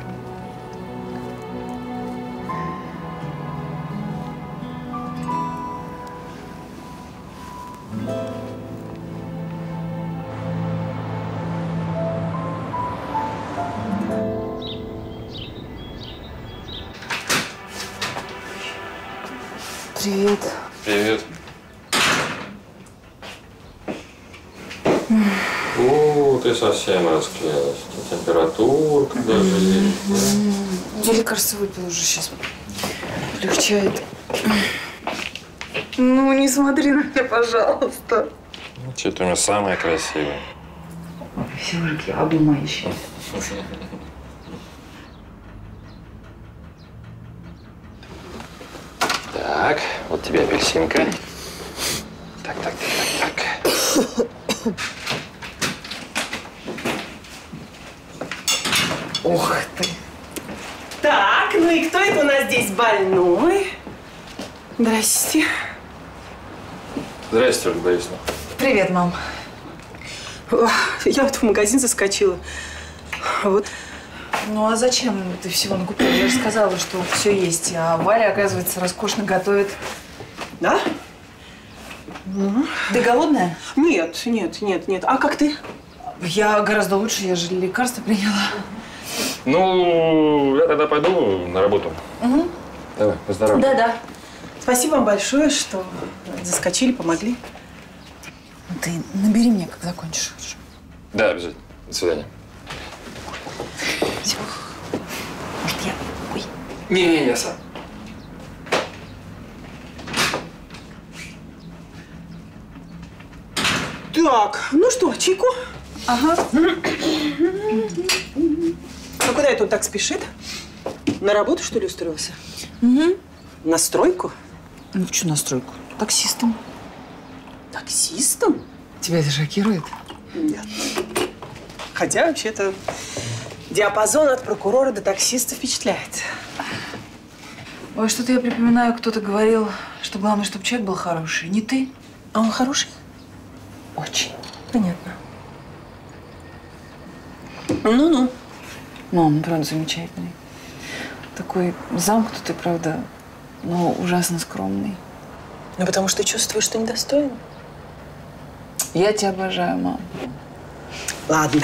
Привет. Привет. О, ты совсем расклеилась. Температурка даже есть. Я лекарство выпила уже, сейчас полегчает. Ну, не смотри на меня, пожалуйста. Что ты у меня самая красивая. Все руки обнимающие. Так, вот тебе апельсинка. Так, так, так, так, так. Ух ты. Так, ну и кто это у нас здесь больной? Здрасте. Здрасте, Ольга Борисовна. Привет, мам. Я вот в магазин заскочила. Вот. Ну а зачем ты всего накупила? Я же сказала, что все есть. А Валя, оказывается, роскошно готовит. Да? Ну. Ты голодная? Нет, нет, нет, нет. А как ты? Я гораздо лучше, я же лекарства приняла. Ну, я тогда пойду на работу. Угу. Давай, поздоровай. Да-да. Спасибо вам большое, что заскочили, помогли. Ты набери меня, как закончишь. Да, обязательно. До свидания. Все. Может, я... Ой. Не-не, я сам. Так, ну что, чайку? Ага. Ну, куда это он так спешит? На работу, что ли, устроился? Угу. На стройку? Ну, что на стройку? Таксистом. Таксистом? Тебя это шокирует? Нет. Хотя, вообще-то, диапазон от прокурора до таксиста впечатляет. Ой, что-то я припоминаю, кто-то говорил, что главное, чтобы человек был хороший. Не ты? А он хороший? Очень. Понятно. Ну-ну. Мам, он правда замечательный. Такой замкнутый, правда, но ужасно скромный. Ну, потому что чувствуешь, что недостоин. Я тебя обожаю, мам. Ладно.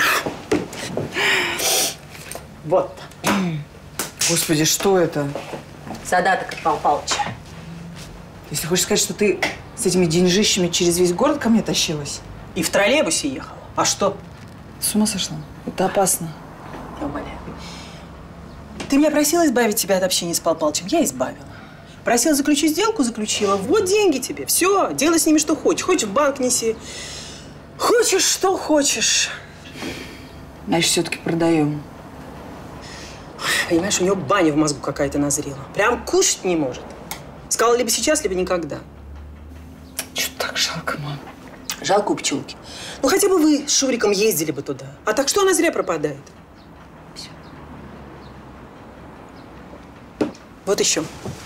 Вот. Господи, что это? Задаток от Павла Павловича. Если хочешь сказать, что ты с этими деньжищами через весь город ко мне тащилась? И в троллейбусе ехала. А что? С ума сошла? Это опасно. Я умоляю. Ты меня просила избавить тебя от общения с Павлом Павловичем. Я избавила. Просила заключить сделку, заключила. Вот деньги тебе. Все, делай с ними что хочешь. Хочешь в банк неси. Хочешь, что хочешь. Значит, все-таки продаем. Понимаешь, у него баня в мозгу какая-то назрела. Прям кушать не может. Сказала либо сейчас, либо никогда. Что-то так жалко, мам. Жалко у пчелки. Ну, хотя бы вы с Шуриком ездили бы туда. А так что она зря пропадает? Все. Вот еще.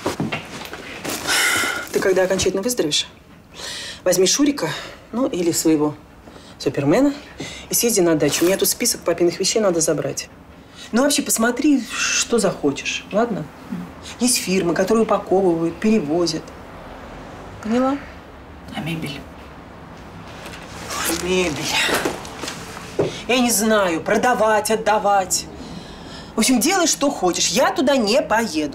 Ты когда окончательно выздоровеешь, возьми Шурика, ну, или своего супермена, и съезди на дачу. У меня тут список папиных вещей надо забрать. Ну, вообще, посмотри, что захочешь, ладно? Есть фирмы, которые упаковывают, перевозят. Поняла? А мебель? Мебель. Я не знаю, продавать, отдавать. В общем, делай, что хочешь. Я туда не поеду.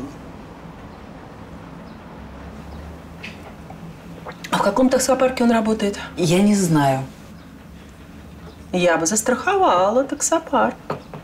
А в каком таксопарке он работает? Я не знаю. Я бы застраховала таксопарк.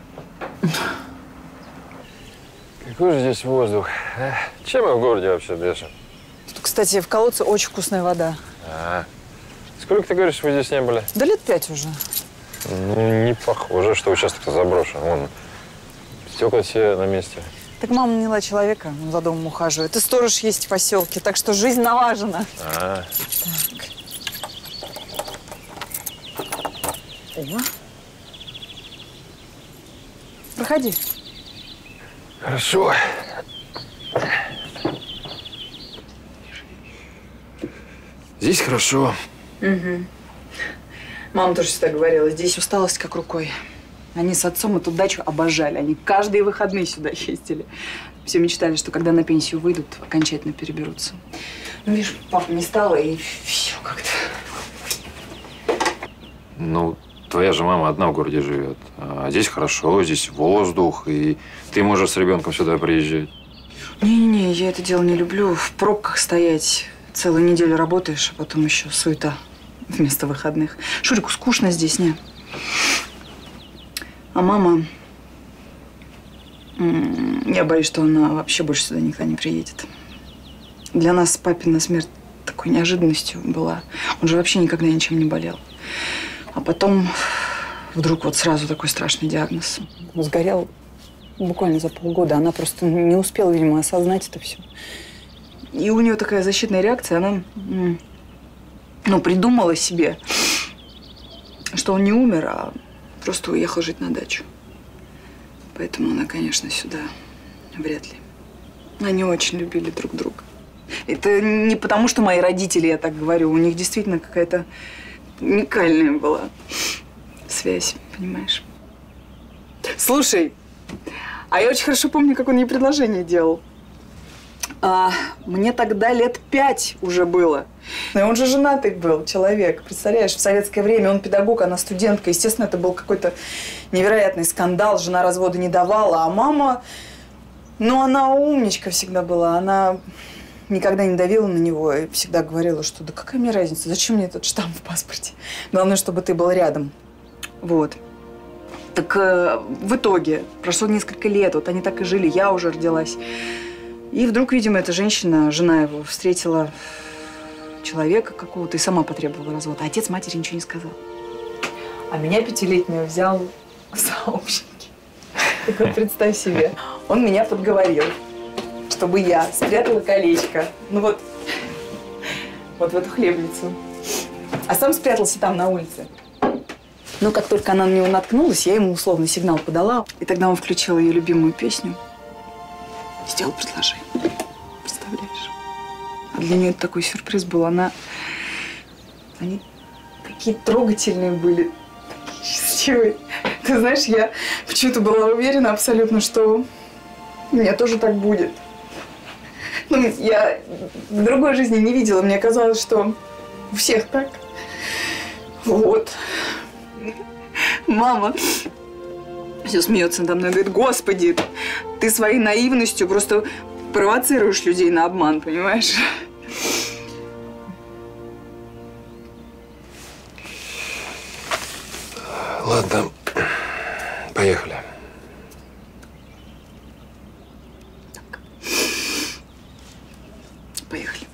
Какой же здесь воздух. Чем мы в городе вообще дышим? Тут, кстати, в колодце очень вкусная вода. А, сколько, ты говоришь, вы здесь не были? Да лет пять уже. Ну, не похоже, что участок-то заброшен. Вон, стекла все на месте. Так мама наняла человека, он за домом ухаживает. И сторож есть в поселке, так что жизнь налажена. А. Так. О. Проходи. Хорошо. Здесь хорошо. Угу. Мама тоже всегда говорила, здесь усталость как рукой. Они с отцом эту дачу обожали. Они каждые выходные сюда ездили. Все мечтали, что когда на пенсию выйдут, окончательно переберутся. Ну, видишь, папа не стало, и все как-то. Ну, твоя же мама одна в городе живет. А здесь хорошо, здесь воздух, и ты можешь с ребенком сюда приезжать. Не-не-не, я это дело не люблю. В пробках стоять. Целую неделю работаешь, а потом еще суета вместо выходных. Шурику скучно здесь, не? А мама… Я боюсь, что она вообще больше сюда никогда не приедет. Для нас папина смерть такой неожиданностью была. Он же вообще никогда ничем не болел. А потом вдруг вот сразу такой страшный диагноз. Он сгорел буквально за полгода. Она просто не успела, видимо, осознать это все. И у нее такая защитная реакция. Она, ну, придумала себе, что он не умер, а просто уехал жить на дачу. Поэтому она, конечно, сюда вряд ли. Они очень любили друг друга. Это не потому, что мои родители, я так говорю. У них действительно какая-то уникальная была связь, понимаешь? Слушай, а я очень хорошо помню, как он ей предложение делал. А, мне тогда лет пять уже было. И он же женатый был человек, представляешь, в советское время он педагог, она студентка. Естественно, это был какой-то невероятный скандал, жена развода не давала, а мама, ну, она умничка всегда была, она никогда не давила на него и всегда говорила, что да какая мне разница, зачем мне этот штамп в паспорте, главное, чтобы ты был рядом. Вот. Так э, в итоге прошло несколько лет, вот они так и жили, я уже родилась. И вдруг, видимо, эта женщина, жена его, встретила человека какого-то и сама потребовала развода. А отец матери ничего не сказал. А меня пятилетнюю взял в сообщники. Так вот, представь себе, он меня подговорил, чтобы я спрятала колечко. Ну вот, вот в эту хлебницу. А сам спрятался там, на улице. Но как только она на него наткнулась, я ему условный сигнал подала. И тогда он включил ее любимую песню. Сделал предложение. Представляешь? А для нее это такой сюрприз был. Она… Они такие трогательные были, такие счастливые. Ты знаешь, я почему-то была уверена абсолютно, что у меня тоже так будет. Ну, я в другой жизни не видела. Мне казалось, что у всех так. Вот. Мама все смеется надо мной, говорит: Господи, ты своей наивностью просто провоцируешь людей на обман, понимаешь? Ладно, поехали. Поехали.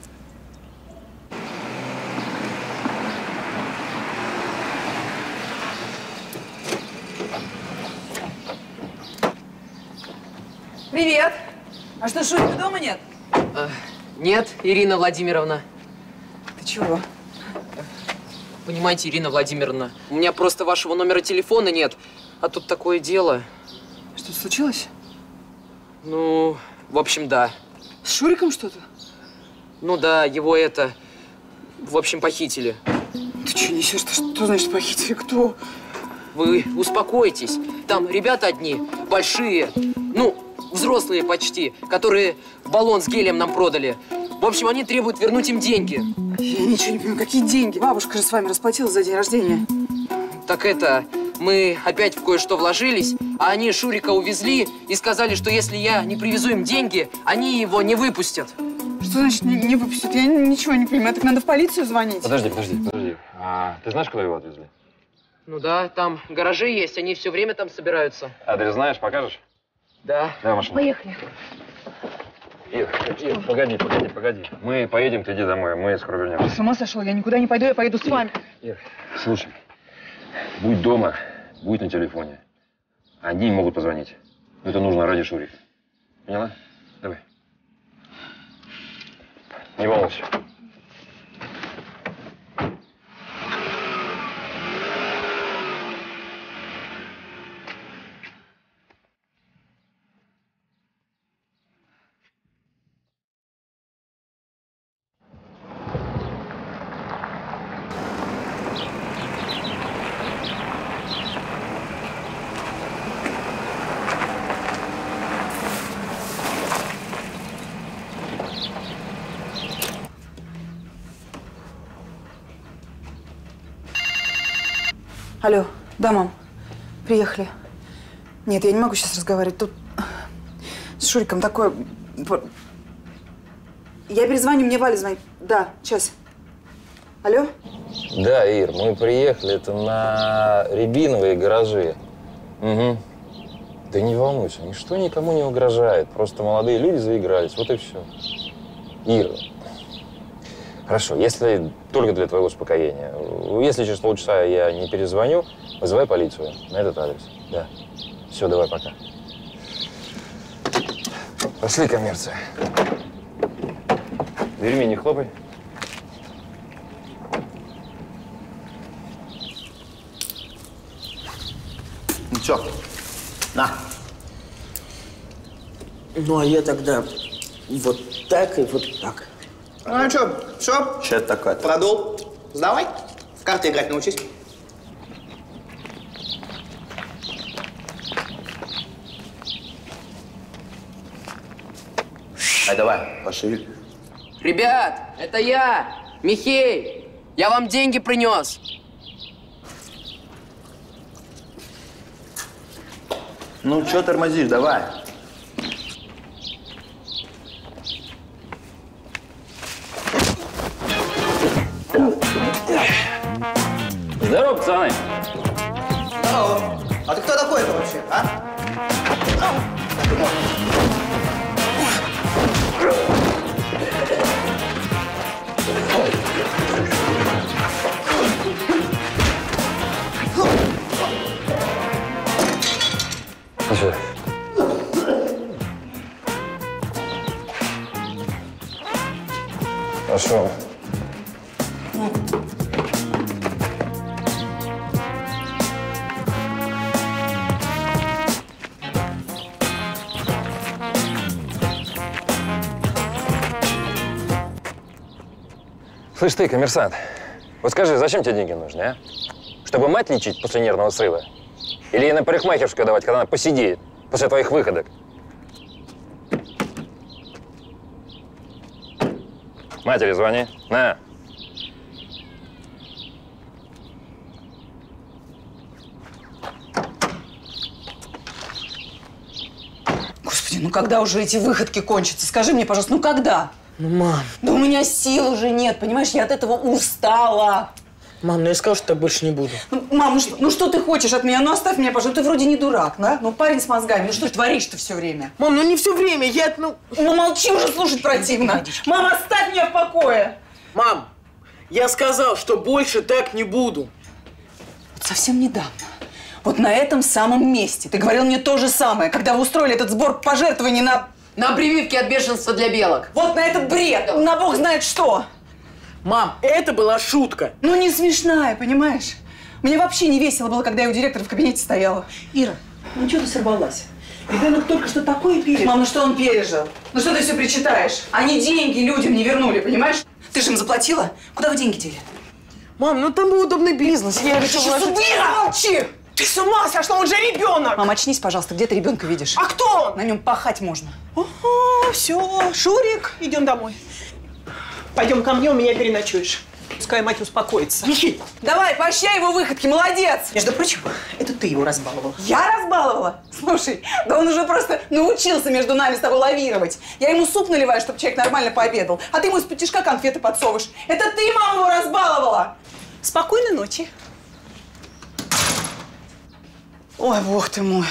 Привет. А что, Шурика дома нет? А, нет, Ирина Владимировна. Ты чего? Понимаете, Ирина Владимировна, у меня просто вашего номера телефона нет, а тут такое дело. Что-то случилось? Ну, в общем, да. С Шуриком что-то? Ну да, его это, в общем, похитили. Ты что несешь? Что, что значит похитили? Кто? Вы успокойтесь. Там ребята одни, большие, ну, взрослые почти, которые баллон с гелием нам продали. В общем, они требуют вернуть им деньги. Я ничего не понимаю. Какие деньги? Бабушка же с вами расплатилась за день рождения. Так это, мы опять в кое-что вложились, а они Шурика увезли и сказали, что если я не привезу им деньги, они его не выпустят. Что значит не, не выпустят? Я ничего не понимаю. Так надо в полицию звонить. Подожди, подожди, подожди. А, ты знаешь, куда его отвезли? Ну да, там гаражи есть, они все время там собираются. Адрес знаешь, покажешь? Да. Давай машину. Поехали. Ир, Ир, погоди, погоди, погоди. Мы поедем, ты иди домой, мы скоро вернемся. С ума сошел? Я никуда не пойду, я поеду с Ир, вами. Ир, слушай, будь дома, будь на телефоне. Они могут позвонить. Это нужно ради Шурика. Поняла? Давай. Не волнуйся. Алло, да, мам, приехали. Нет, я не могу сейчас разговаривать. Тут с Шуриком такое... Я перезвоню, мне Валя звонит. Да, сейчас. Алло? Да, Ир, мы приехали, это на Рябиновые гаражи. Угу. Да не волнуйся, ничто никому не угрожает. Просто молодые люди заигрались, вот и все. Ир, хорошо, если только для твоего успокоения. Если через полчаса я не перезвоню, вызывай полицию на этот адрес. Да. Все, давай, пока. Пошли, коммерция. Дверьми не хлопай. Ну чё, на. Ну, а я тогда вот так и вот так. Ну чё, всё? Что это такое? Продул. Сдавай. В карты играть научись. Ай, давай, пошли. Ребят, это я, Михей. Я вам деньги принес. Ну, чё тормозишь, давай. Здорово, пацаны. Здорово. А ты кто такой-то вообще, а? Слушай. Хорошо. Слышь ты, коммерсант, вот скажи, зачем тебе деньги нужны, а? Чтобы мать лечить после нервного срыва? Или ей на парикмахерскую давать, когда она посидеет после твоих выходок? Матери звони. На. Господи, ну когда уже эти выходки кончатся? Скажи мне, пожалуйста, ну когда? Ну, мам. Да у меня сил уже нет, понимаешь? Я от этого устала. Мам, ну я сказал, что так больше не буду. Ну, мам, ну что, ну что ты хочешь от меня? Ну оставь меня, пожалуйста. Ты вроде не дурак, да? Ну парень с мозгами. Ну что ты творишь-то все время? Мам, ну не все время. Я, ну... Ну молчи уже, слушать противно. Мам, оставь меня в покое. Мам, я сказал, что больше так не буду. Вот совсем недавно, вот на этом самом месте, ты говорил мне то же самое, когда вы устроили этот сбор пожертвований на… На прививки от бешенства для белок. Вот на этот бред, на бог знает что. Мам, это была шутка. Ну не смешная, понимаешь? Мне вообще не весело было, когда я у директора в кабинете стояла. Ира, ну что ты сорвалась? Ребенок только что такое пережил. Мам, ну что он пережил? Ну что ты все причитаешь? Они деньги людям не вернули, понимаешь? Ты же им заплатила? Куда вы деньги дели? Мам, ну там был удобный бизнес. Я решила... Ира, молчи! Ты с ума сошла, он же ребенок! Мам, очнись, пожалуйста, где ты ребенка видишь? А кто он? На нем пахать можно. Ага, все, Шурик, идем домой. Пойдем ко мне, у меня переночуешь. Пускай мать успокоится. Никит, давай, поощряй его выходки, молодец! Между прочим, это ты его разбаловала. Я разбаловала? Слушай, да он уже просто научился между нами с тобой лавировать. Я ему суп наливаю, чтобы человек нормально пообедал, а ты ему из-под тишка конфеты подсовываешь. Это ты, мама, его разбаловала! Спокойной ночи. Ой, бог ты мой.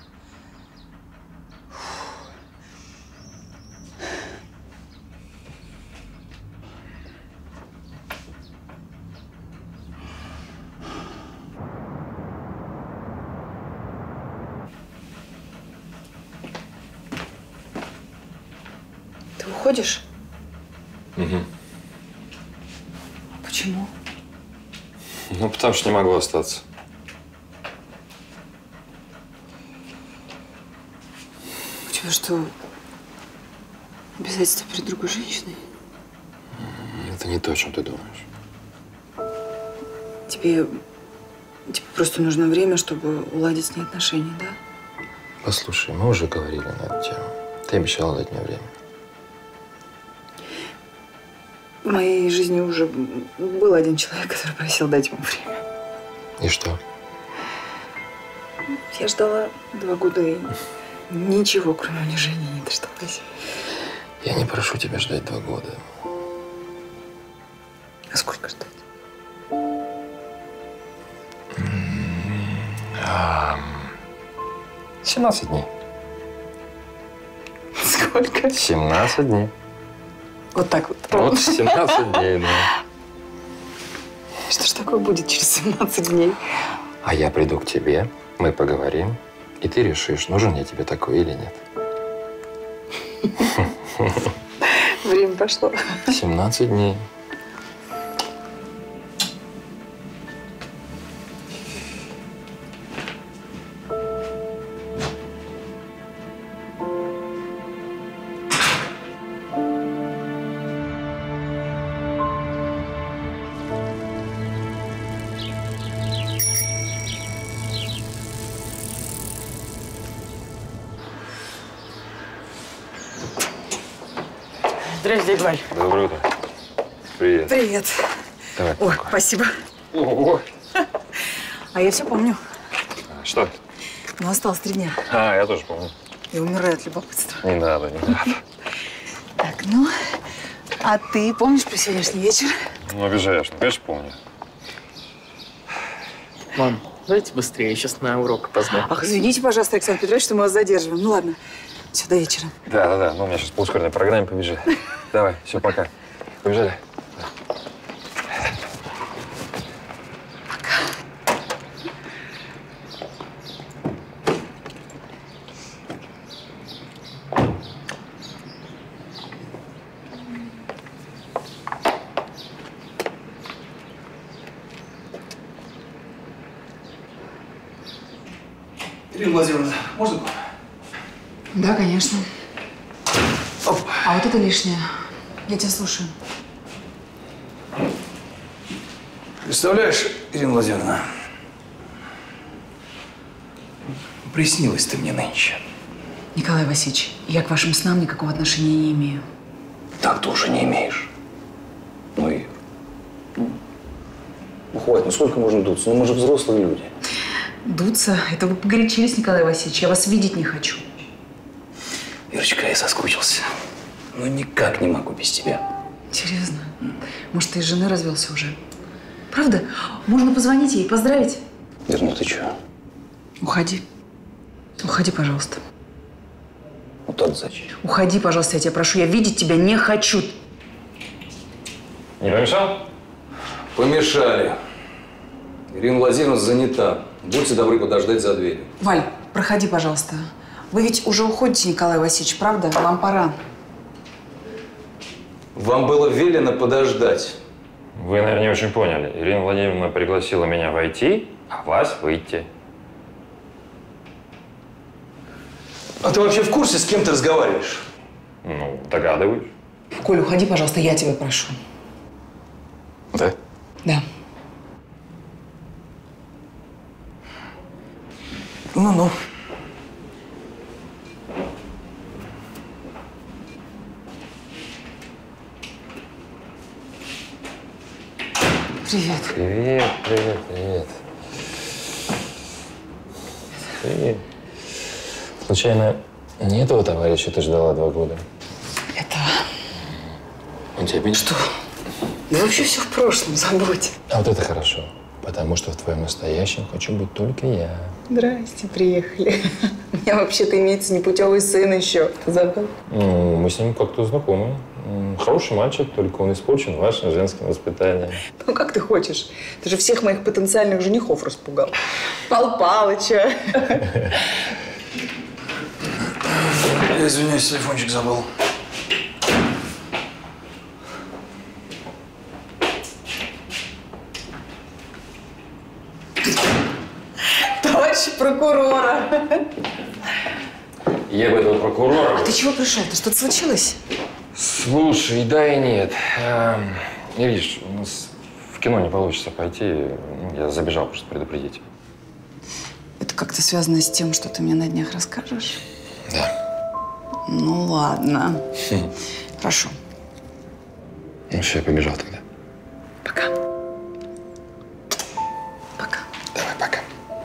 Ты уходишь? Угу. Почему? Ну, потому что не могу остаться. У тебя что, обязательства перед другой женщиной? Это не то, о чем ты думаешь. Тебе, тебе просто нужно время, чтобы уладить с ней отношения, да? Послушай, мы уже говорили на эту тему. Ты обещала дать мне время. В моей жизни уже был один человек, который просил дать ему время. И что? Я ждала два года и ничего, кроме унижения, не дождалась. Я не прошу тебя ждать два года. А сколько ждать? семнадцать дней. Сколько? семнадцать дней. Вот так вот. Вот семнадцать дней, да. Что ж такое будет через семнадцать дней? А я приду к тебе, мы поговорим, и ты решишь, нужен я тебе такой или нет. Время пошло. семнадцать дней. Здрасте, дядя Валь. Доброе утро. Привет. Привет. Давай. Ой, спасибо. Ого. А я все помню. Что? Ну, осталось три дня. А, я тоже помню. Я умираю от любопытства. Не надо, не надо. Так, ну, а ты помнишь про сегодняшний вечер? Ну, обижаешь. Ну, конечно, помню. Мам, давайте быстрее, я сейчас на урок опоздаю. Ах, извините, пожалуйста, Александр Петрович, что мы вас задерживаем. Ну, ладно. Все, до вечера. Да, да, да. Ну, у меня сейчас по ускоренной программе побежали. Давай, все, пока. Побежали. Ирина Владимировна, можно? Да, конечно. Оп. А вот это лишнее. Я тебя слушаю. Представляешь, Ирина Владимировна, Приснилась ты мне нынче. Николай Васильевич, я к вашим снам никакого отношения не имею. Так тоже не имеешь. Ну и... Ну, хватит, ну сколько можно дуться? Ну, мы же взрослые люди. Дуться? Это вы погорячились, Николай Васильевич. Я вас видеть не хочу. Ирочка, я соскучился. Ну, никак не могу без тебя. Серьезно? Может, ты из жены развелся уже? Правда? Можно позвонить ей, поздравить? Ир, ну ты чё? Уходи. Уходи, пожалуйста. Ну так зачем? Уходи, пожалуйста, я тебя прошу. Я видеть тебя не хочу. Не помешал? Помешали. Ирина Владимировна занята. Будьте добры подождать за дверью. Валь, проходи, пожалуйста. Вы ведь уже уходите, Николай Васильевич, правда? Вам пора. Вам было велено подождать. Вы, наверное, не очень поняли. Ирина Владимировна пригласила меня войти, а вас выйти. А ты вообще в курсе, с кем ты разговариваешь? Ну, догадываюсь. Коля, уходи, пожалуйста, я тебя прошу. Да? Да. Ну-ну. Привет. Привет, привет, привет. Привет. Случайно, не этого товарища ты ждала два года? Это… Он тебя обидел? Что? Да вообще все в прошлом, забудь. А вот это хорошо, потому что в твоем настоящем хочу быть только я. Здрасте, приехали. У меня вообще-то имеется непутевый сын еще. Ты забыл? Ну, мы с ним как-то знакомы. Хороший мальчик, только он испорчен вашим женским воспитанием. Ну, как ты хочешь? Ты же всех моих потенциальных женихов распугал. Пал Палыча. Я извиняюсь, телефончик забыл. Товарищ прокурора. Я бы этого прокурора… А ты чего пришел? Ты что-то случилось? Слушай, да и нет. Эм, не видишь, у нас в кино не получится пойти. Ну, я забежал просто предупредить. Это как-то связано с тем, что ты мне на днях расскажешь? Да. Ну, ладно. Хм. Прошу. Ну, все, я побежал тогда. Пока. Пока. Давай, пока.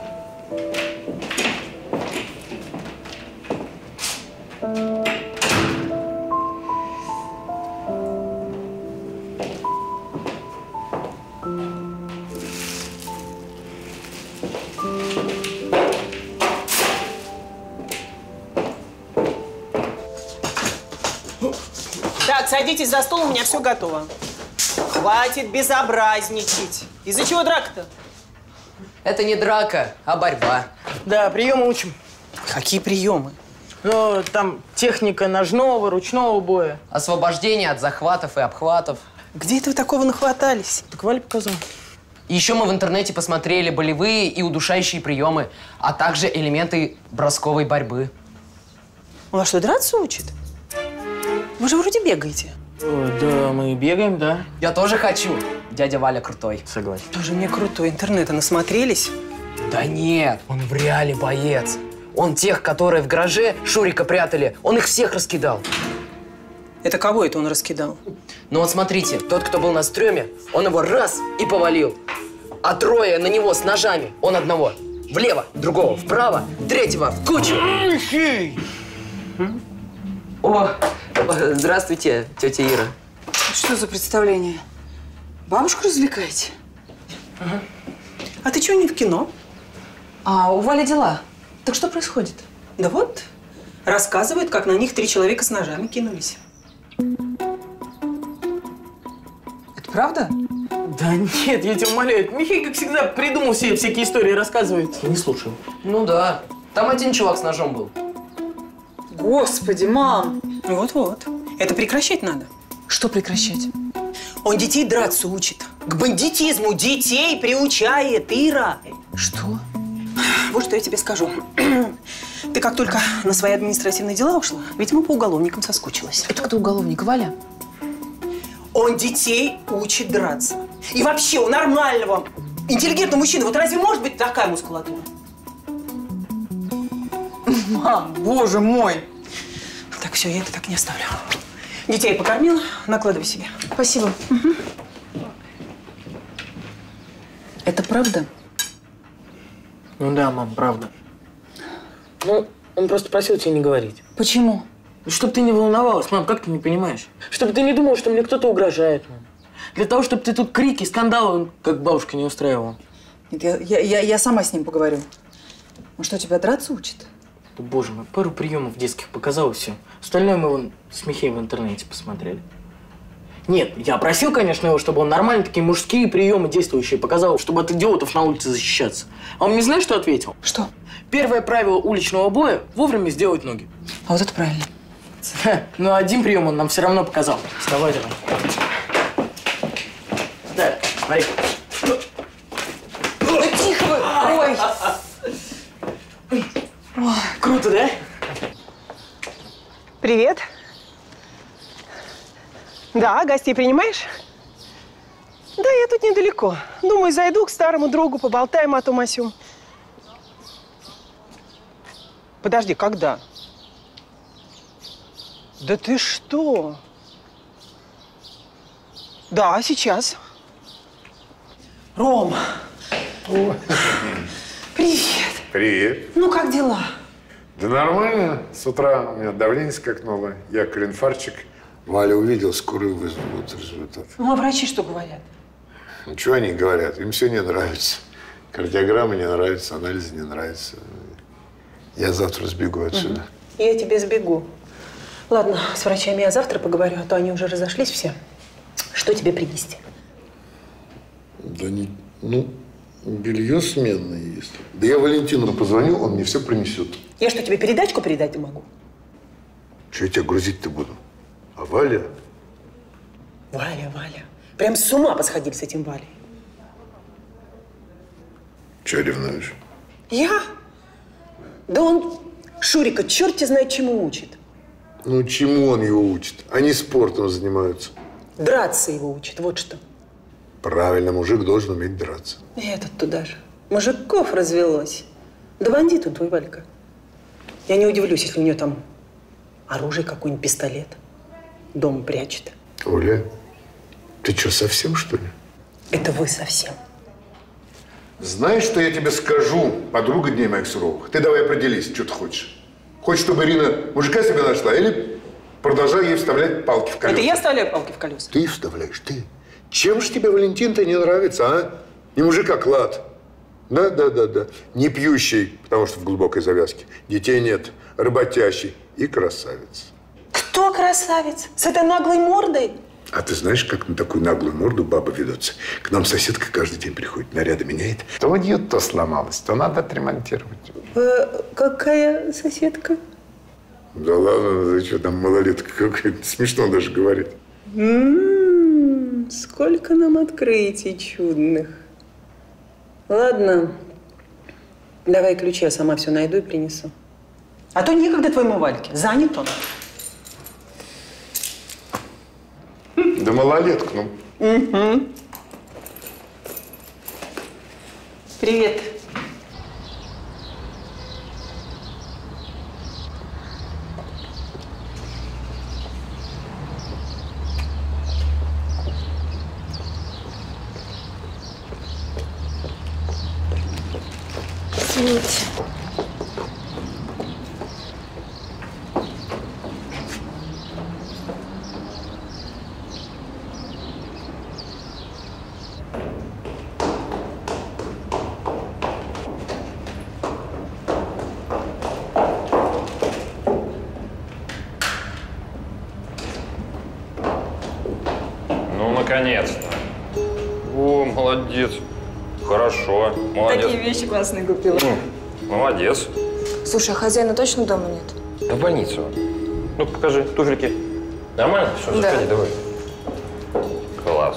Так, садитесь за стол, у меня все готово. Хватит безобразничать. Из-за чего драка-то? Это не драка, а борьба. Да, приемы учим. Какие приемы? Ну, там техника ножного, ручного боя. Освобождение от захватов и обхватов. Где это вы такого нахватались? Так Валя показал. Еще мы в интернете посмотрели болевые и удушающие приемы, а также элементы бросковой борьбы. Он вас что, драться учит? Вы же вроде бегаете. О, да, мы бегаем, да. Я тоже хочу. Дядя Валя крутой. Согласен. Тоже мне крутой. Интернета насмотрелись? Да нет, он в реале боец. Он тех, которые в гараже Шурика прятали, он их всех раскидал. Это кого это он раскидал? Ну вот смотрите, тот, кто был на стреме, он его раз и повалил. А трое на него с ножами. Он одного влево, другого вправо, третьего в кучу. О, здравствуйте, тетя Ира. Что за представление? Бабушку развлекаете? Ага. А ты чего не в кино? А у Вали дела. Так что происходит? Да вот, рассказывают, как на них три человека с ножами кинулись. Это правда? Да нет, я тебя умоляю. Михей, как всегда, придумал себе всякие истории, рассказывает. Не слушаю. Ну да, там один чувак с ножом был. Господи, мам! Вот-вот. Это прекращать надо. Что прекращать? Он детей драться учит. К бандитизму детей приучает, Ира. Что? Вот что я тебе скажу. Ты как только на свои административные дела ушла, видимо, по уголовникам соскучилась. Это кто уголовник, Валя? Он детей учит драться. И вообще, у нормального, интеллигентного мужчины, вот разве может быть такая мускулатура? Мам, боже мой. Так, все, я это так не оставлю. Детей покормила, накладывай себе. Спасибо. Угу. Это правда? Ну да, мам, правда. Ну, он просто просил тебе не говорить. Почему? Чтобы ты не волновалась, мам, как ты не понимаешь? Чтобы ты не думала, что мне кто-то угрожает, мам. Для того, чтобы ты тут крики, скандалы, как бабушка, не устраивала. Нет, я, я, я, я сама с ним поговорю. Он что, тебя драться учит? Да, боже мой, пару приемов детских показал и все. Остальное мы вон с Михеем в интернете посмотрели. Нет, я просил, конечно, его, чтобы он нормально такие мужские приемы действующие показал, чтобы от идиотов на улице защищаться. А он мне знаешь, что ответил? Что? Первое правило уличного боя – вовремя сделать ноги. А вот это правильно. Ну, один прием он нам все равно показал. Вставай давай. Да, смотри. Да тихо вы! Ой! Ой, круто, да? Привет. Да, гостей принимаешь? Да, я тут недалеко. Думаю, зайду к старому другу, поболтаем о том о сём. Подожди, когда? Да ты что? Да, сейчас. Ром. Привет. Привет. Ну, как дела? Да нормально. С утра у меня давление скакнуло. Я инфарктик. Валя увидел, скорую вызовут результат. Ну, а врачи что говорят? Ну, что они говорят? Им все не нравится. Кардиограмма не нравится, анализы не нравятся. Я завтра сбегу отсюда. Угу. Я тебе сбегу. Ладно, с врачами я завтра поговорю, а то они уже разошлись все. Что тебе принести? Да не… Ну, белье сменное есть. Да я Валентину позвоню, он мне все принесет. Я что, тебе передачку передать могу? Что я тебя грузить-то буду? А Валя? Валя, Валя. Прям с ума посходили с этим Валей. Че ревнуешь? Я? Да он Шурика черти знает чему учит. Ну, чему он его учит? Они спортом занимаются. Драться его учит, вот что. Правильно, мужик должен уметь драться. И этот туда же. Мужиков развелось. Да бандит он твой, Валька. Я не удивлюсь, если у нее там оружие, какой-нибудь пистолет. Дома прячет. Оля, ты что, совсем, что ли? Это вы совсем. Знаешь, что я тебе скажу, подруга дней моих суровых? Ты давай определись, что ты хочешь. Хочешь, чтобы Ирина мужика себе нашла, или продолжай ей вставлять палки в колеса? Это я вставляю палки в колеса? Ты вставляешь, ты. Чем же тебе Валентин-то не нравится, а? Не мужик, а клад. Да, да, да, да. Не пьющий, потому что в глубокой завязке. Детей нет. Работящий и красавец. Кто красавец? С этой наглой мордой? А ты знаешь, как на такую наглую морду бабы ведутся? К нам соседка каждый день приходит, наряды меняет. То у нее то сломалось, то надо отремонтировать. Э, какая соседка? Да ладно, ты что, там малолетка какая-то. Смешно даже говорит. М-м-м, сколько нам открытий чудных. Ладно, давай ключи, я сама все найду и принесу. А то некогда твоему Вальке, занят он. Да малолетка, ну. Угу. Привет. Извините. Ну, наконец-то. О, молодец. Хорошо, молодец. Такие вещи классные купила. Ну, молодец. Слушай, а хозяина точно дома нет? Да в больницу. Ну, покажи, туфельки. Нормально? Все, Да. заходи, давай. Класс.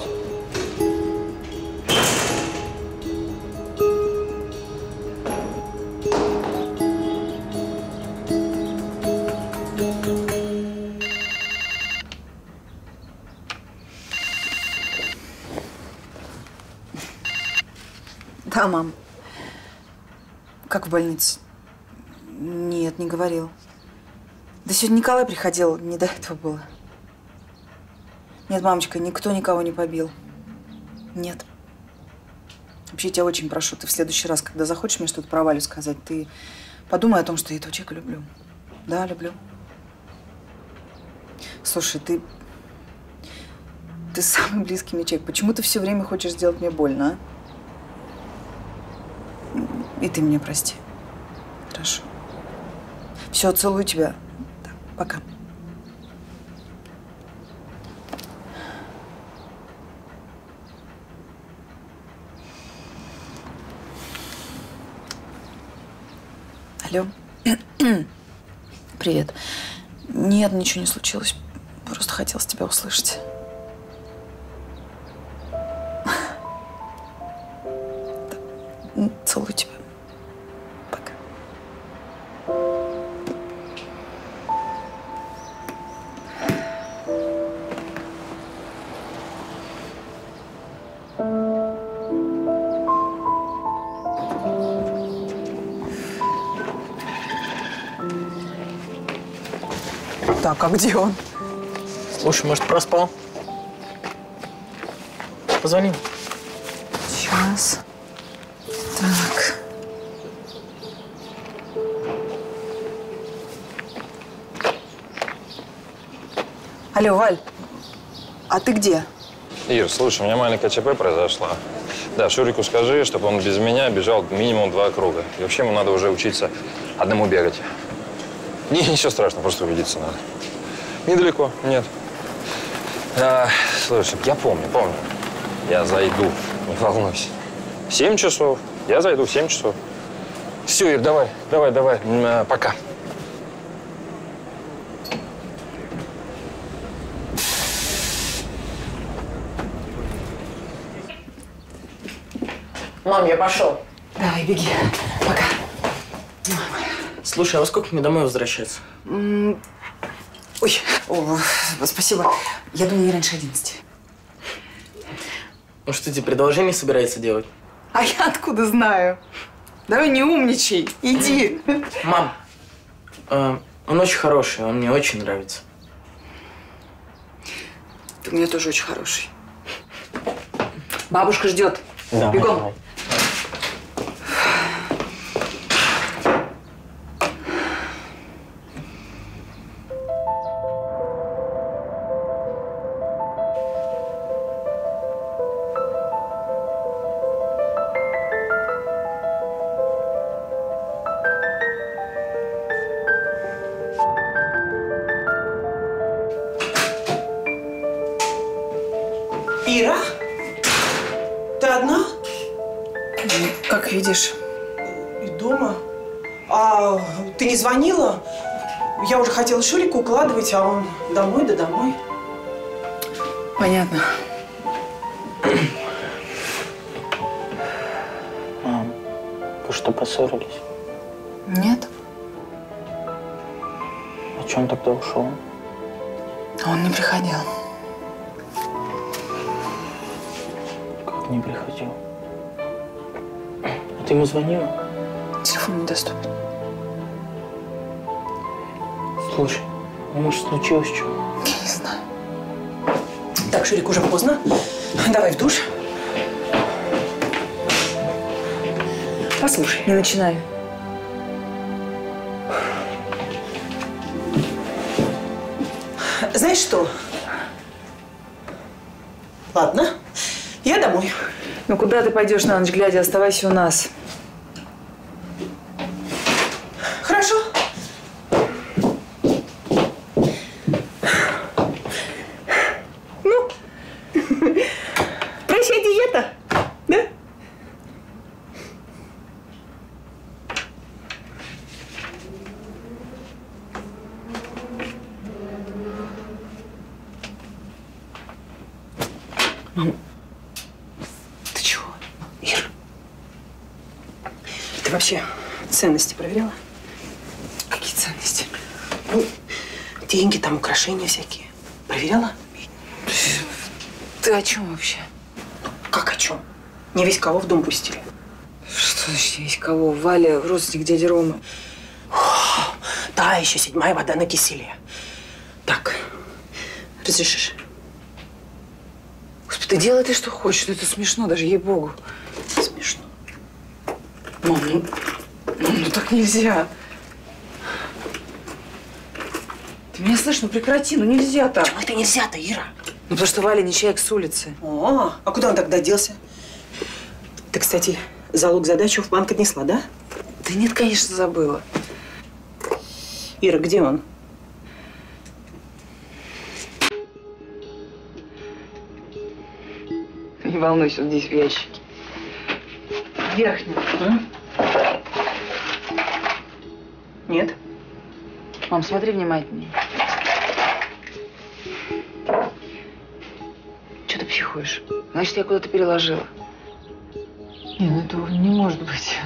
Да, мам. Как в больнице? Нет, не говорил. Да сегодня Николай приходил, не до этого было. Нет, мамочка, никто никого не побил. Нет. Вообще, я тебя очень прошу, ты в следующий раз, когда захочешь мне что-то про Валю сказать, ты подумай о том, что я этого человека люблю. Да, люблю. Слушай, ты… Ты самый близкий мне человек. Почему ты все время хочешь сделать мне больно, а? И ты меня прости. Хорошо. Все, целую тебя. Да, пока. Алло. Привет. Нет, ничего не случилось. Просто хотелось тебя услышать. Целую тебя. Пока. Так, а где он? Слушай, может, проспал? Позвони. Сейчас. Так. Алло, Валь, а ты где? Ир, слушай, у меня маленькая ЧП произошла. Да, Шурику скажи, чтобы он без меня бежал минимум два круга. И вообще ему надо уже учиться одному бегать. Не, ничего страшного, просто убедиться надо. Недалеко, нет. А, слушай, я помню, помню. Я зайду, не волнуйся. Семь часов. Я зайду в семь часов. Все, Ир, давай, давай, давай. А, пока. Мам, я пошел. Давай, беги. Пока. Слушай, а во сколько мне домой возвращаться? М, Ой, о, спасибо. Я думаю, не раньше одиннадцати. Он что, тебе предложение собирается делать? А я откуда знаю? Давай не умничай. Иди. Мам, э, он очень хороший, он мне очень нравится. Ты у меня тоже очень хороший. Бабушка ждет. Да, бегом. давай. Ира? Ты одна? Как видишь. И дома? А ты не звонила? Я уже хотела Шурика укладывать, а он домой да домой. Понятно. Мам, вы что, поссорились? Нет. А че он тогда ушел? Он не приходил. Как не приходил? А ты ему звонила? Телефон недоступен. Слушай, ну, может, случилось что? Я не знаю. Так, Шурик, уже поздно. Давай в душ. Послушай. Не начинай. Знаешь что? Ладно, я домой. Ну куда ты пойдешь на ночь глядя? Оставайся у нас. Хорошо. Ну, прощай, диета, да? Ты чего? Ир, ты вообще ценности проверяла? Какие ценности? Ну, деньги, там, украшения всякие. Проверяла? Ты о чем вообще? Как о чем? Не весь кого в дом пустили. Что значит есть кого? Валя, родственник дяди Ромы. Ой, та еще седьмая вода на киселе. Так, разрешишь? Господи, ты делай ты что хочешь, это смешно даже, ей-богу. Смешно. Мам, ну, ну так нельзя. Ты меня слышишь? Ну прекрати, ну нельзя так. Почему это нельзя-то, Ира? Ну потому что Валя не человек с улицы. О, а куда он тогда делся? Ты, кстати, залог задачу в банк отнесла, да? Да нет, конечно, забыла. Ира, где он? Не волнуйся, он здесь в ящике. В верхнем. Нет. Мам, смотри внимательнее. Что ты психуешь? Значит, я куда-то переложила. Не, ну этого не может быть.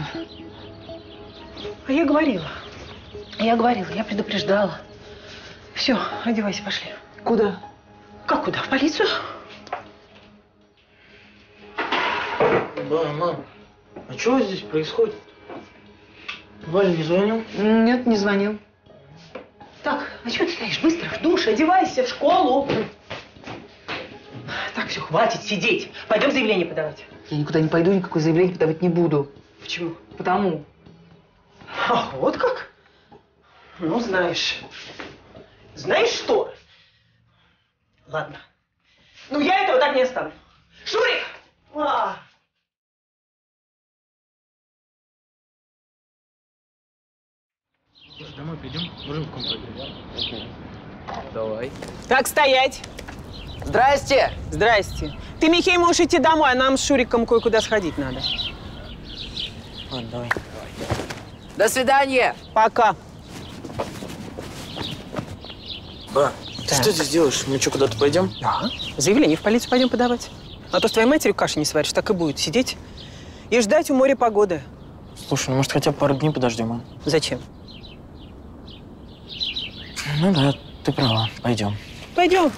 А я говорила. Я говорила, я предупреждала. Все, одевайся, пошли. Куда? Как куда? В полицию? Да, мам, а что здесь происходит? Валя не звонил? Нет, не звонил. Так, а что ты стоишь? Быстро в душ, одевайся, в школу. Так, все, хватит сидеть. Пойдем заявление подавать. Я никуда не пойду, никакое заявление подавать не буду. Почему? Потому. Ах, вот как? Ну, знаешь. Знаешь что? Ладно. Ну, я этого так не оставлю. Шурик! А! Домой придем, можем в компанию. Давай. Так, стоять. Здрасте! Здрасте. Ты, Михей, можешь идти домой, а нам с Шуриком кое-куда сходить надо. Ладно, давай. До свидания! Пока. Ба, ты что здесь делаешь? Мы что, куда-то пойдем? Да. Заявление в полицию пойдем подавать. А то с твоей матерью каши не сваришь, так и будет сидеть и ждать у моря погоды. Слушай, ну может хотя бы пару дней подождем, а? Зачем? Ну да, ты права. Пойдем. Пойдем.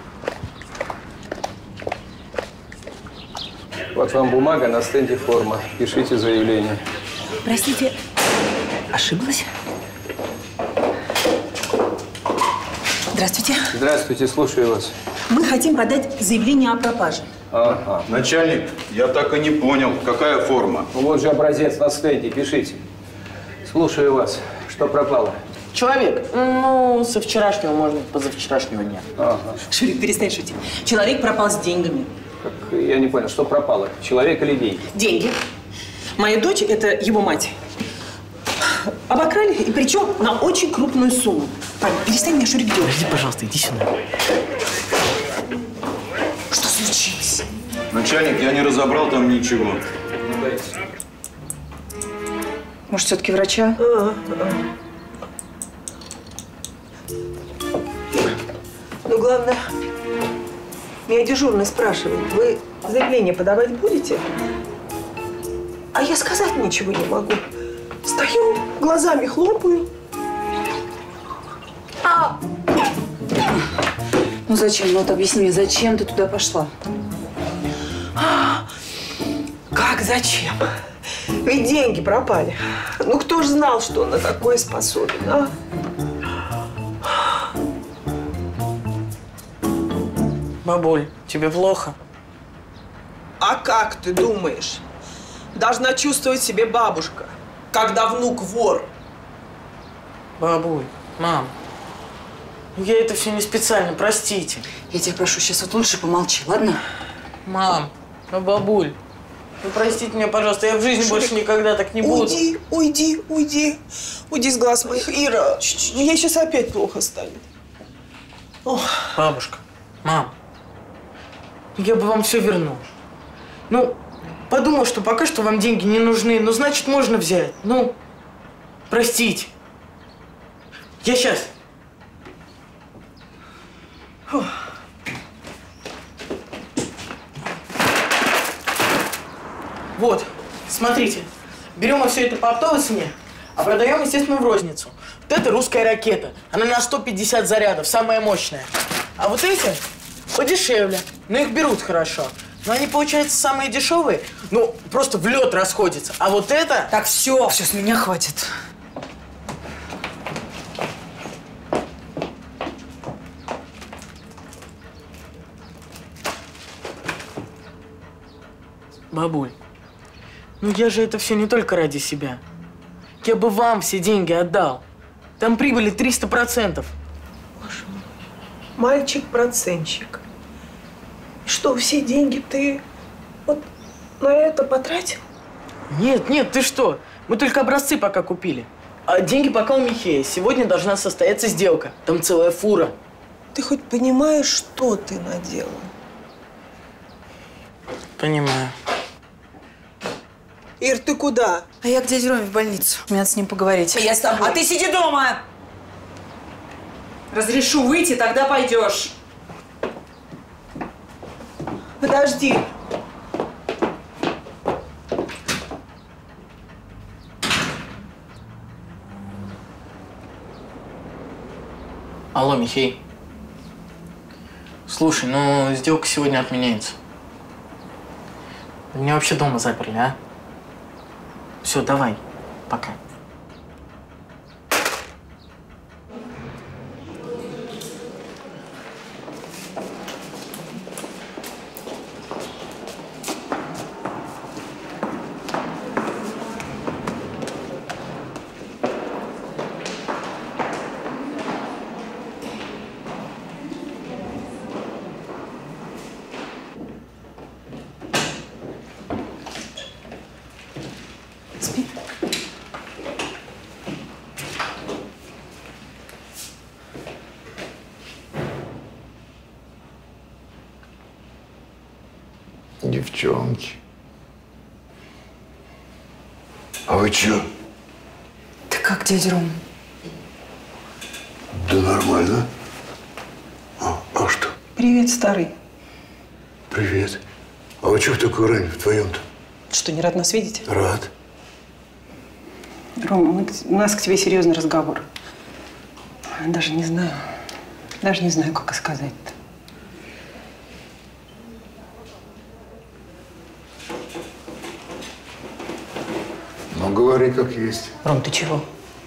Вот вам бумага, на стенде форма. Пишите заявление. Простите, ошиблась? Здравствуйте. Здравствуйте, слушаю вас. Мы хотим подать заявление о пропаже. Ага. Начальник, я так и не понял, какая форма. Ну, вот же образец на стенде, пишите. Слушаю вас. Что пропало? Человек, ну, со вчерашнего, можно, позавчерашнего дня. Ага. Шурик, перестань шутить. Человек пропал с деньгами. Как, я не понял, что пропало? Человек или деньги? Деньги. Моя дочь, это его мать, обокрали, и причем на очень крупную сумму. Пань, перестань меня, Шурик, делать. Подожди, пожалуйста, иди сюда. Что случилось? Начальник, я не разобрал там ничего. Может, все-таки врача? А, а. Ну, главное, меня дежурный спрашивает, вы заявление подавать будете? А я сказать ничего не могу. Стою, глазами хлопаю. А! Ну зачем? Ну вот объясни мне, зачем ты туда пошла? А, как зачем? Ведь деньги пропали. Ну кто ж знал, что он на такое способен, а? Бабуль, тебе плохо? А как ты думаешь? Должна чувствовать себе бабушка, когда внук вор. Бабуль, мам, я это все не специально, простите. Я тебя прошу, сейчас вот лучше помолчи, ладно? Мам, ну бабуль, ну простите меня, пожалуйста, я в жизни Шурик, больше никогда так не буду. Уйди, уйди, уйди. Уйди с глаз моих. Ира, мне сейчас опять плохо станет. Ох. Бабушка, мам, я бы вам все вернул. Ну, подумал, что пока что вам деньги не нужны, ну, значит, можно взять. Ну, простите. Я сейчас. Фух. Вот, смотрите. Берем мы все это по оптовой цене, а продаем, естественно, в розницу. Вот это русская ракета. Она на сто пятьдесят зарядов, самая мощная. А вот эти подешевле, но их берут хорошо. Но они, получается, самые дешевые, ну, просто в лед расходятся. А вот это… Так, все. Все, с меня хватит. Бабуль, ну я же это все не только ради себя. Я бы вам все деньги отдал. Там прибыли триста процентов. Боже мой. Мальчик-процентщик. Что, все деньги ты вот на это потратил? Нет, нет, ты что? Мы только образцы пока купили. А деньги пока у Михея. Сегодня должна состояться сделка. Там целая фура. Ты хоть понимаешь, что ты наделал? Понимаю. Ир, ты куда? А я к дяде Роме в больницу. Мне надо с ним поговорить. Я с тобой. А ты сиди дома! Разрешу выйти, тогда пойдешь. Подожди. Алло, Михей. Слушай, ну сделка сегодня отменяется. Меня вообще дома заперли, а? Все, давай. Пока. Спит? Девчонки. А вы чё? Ты как, дядя Ром? Да нормально. А, а что? Привет, старый. Привет. А вы чё в такой ране вдвоем-то? Что, не рад нас видеть? Рад. Рома, мы, у нас к тебе серьезный разговор. Даже не знаю. Даже не знаю, как и сказать-то. Ну, говори как есть. Ром, ты чего?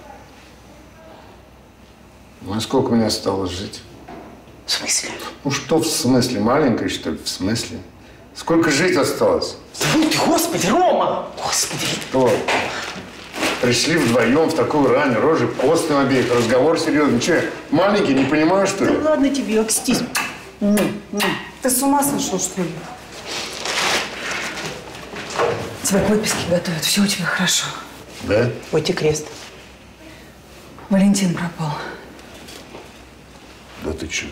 Ну, а сколько мне осталось жить? В смысле? Ну, что в смысле? Маленькой, что ли? В смысле? Сколько жить осталось? Забудь ты, господи, Рома! Господи! Что? Пришли вдвоем в такую рань, рожи постным обеих, разговор серьезный. Че, маленький, не понимаю, что ли? Да ладно тебе, окстись. Ты с ума сошел, что ли? Тебя к выписке готовят, все у тебя хорошо. Да? Ой, крест. Валентин пропал. Да ты че?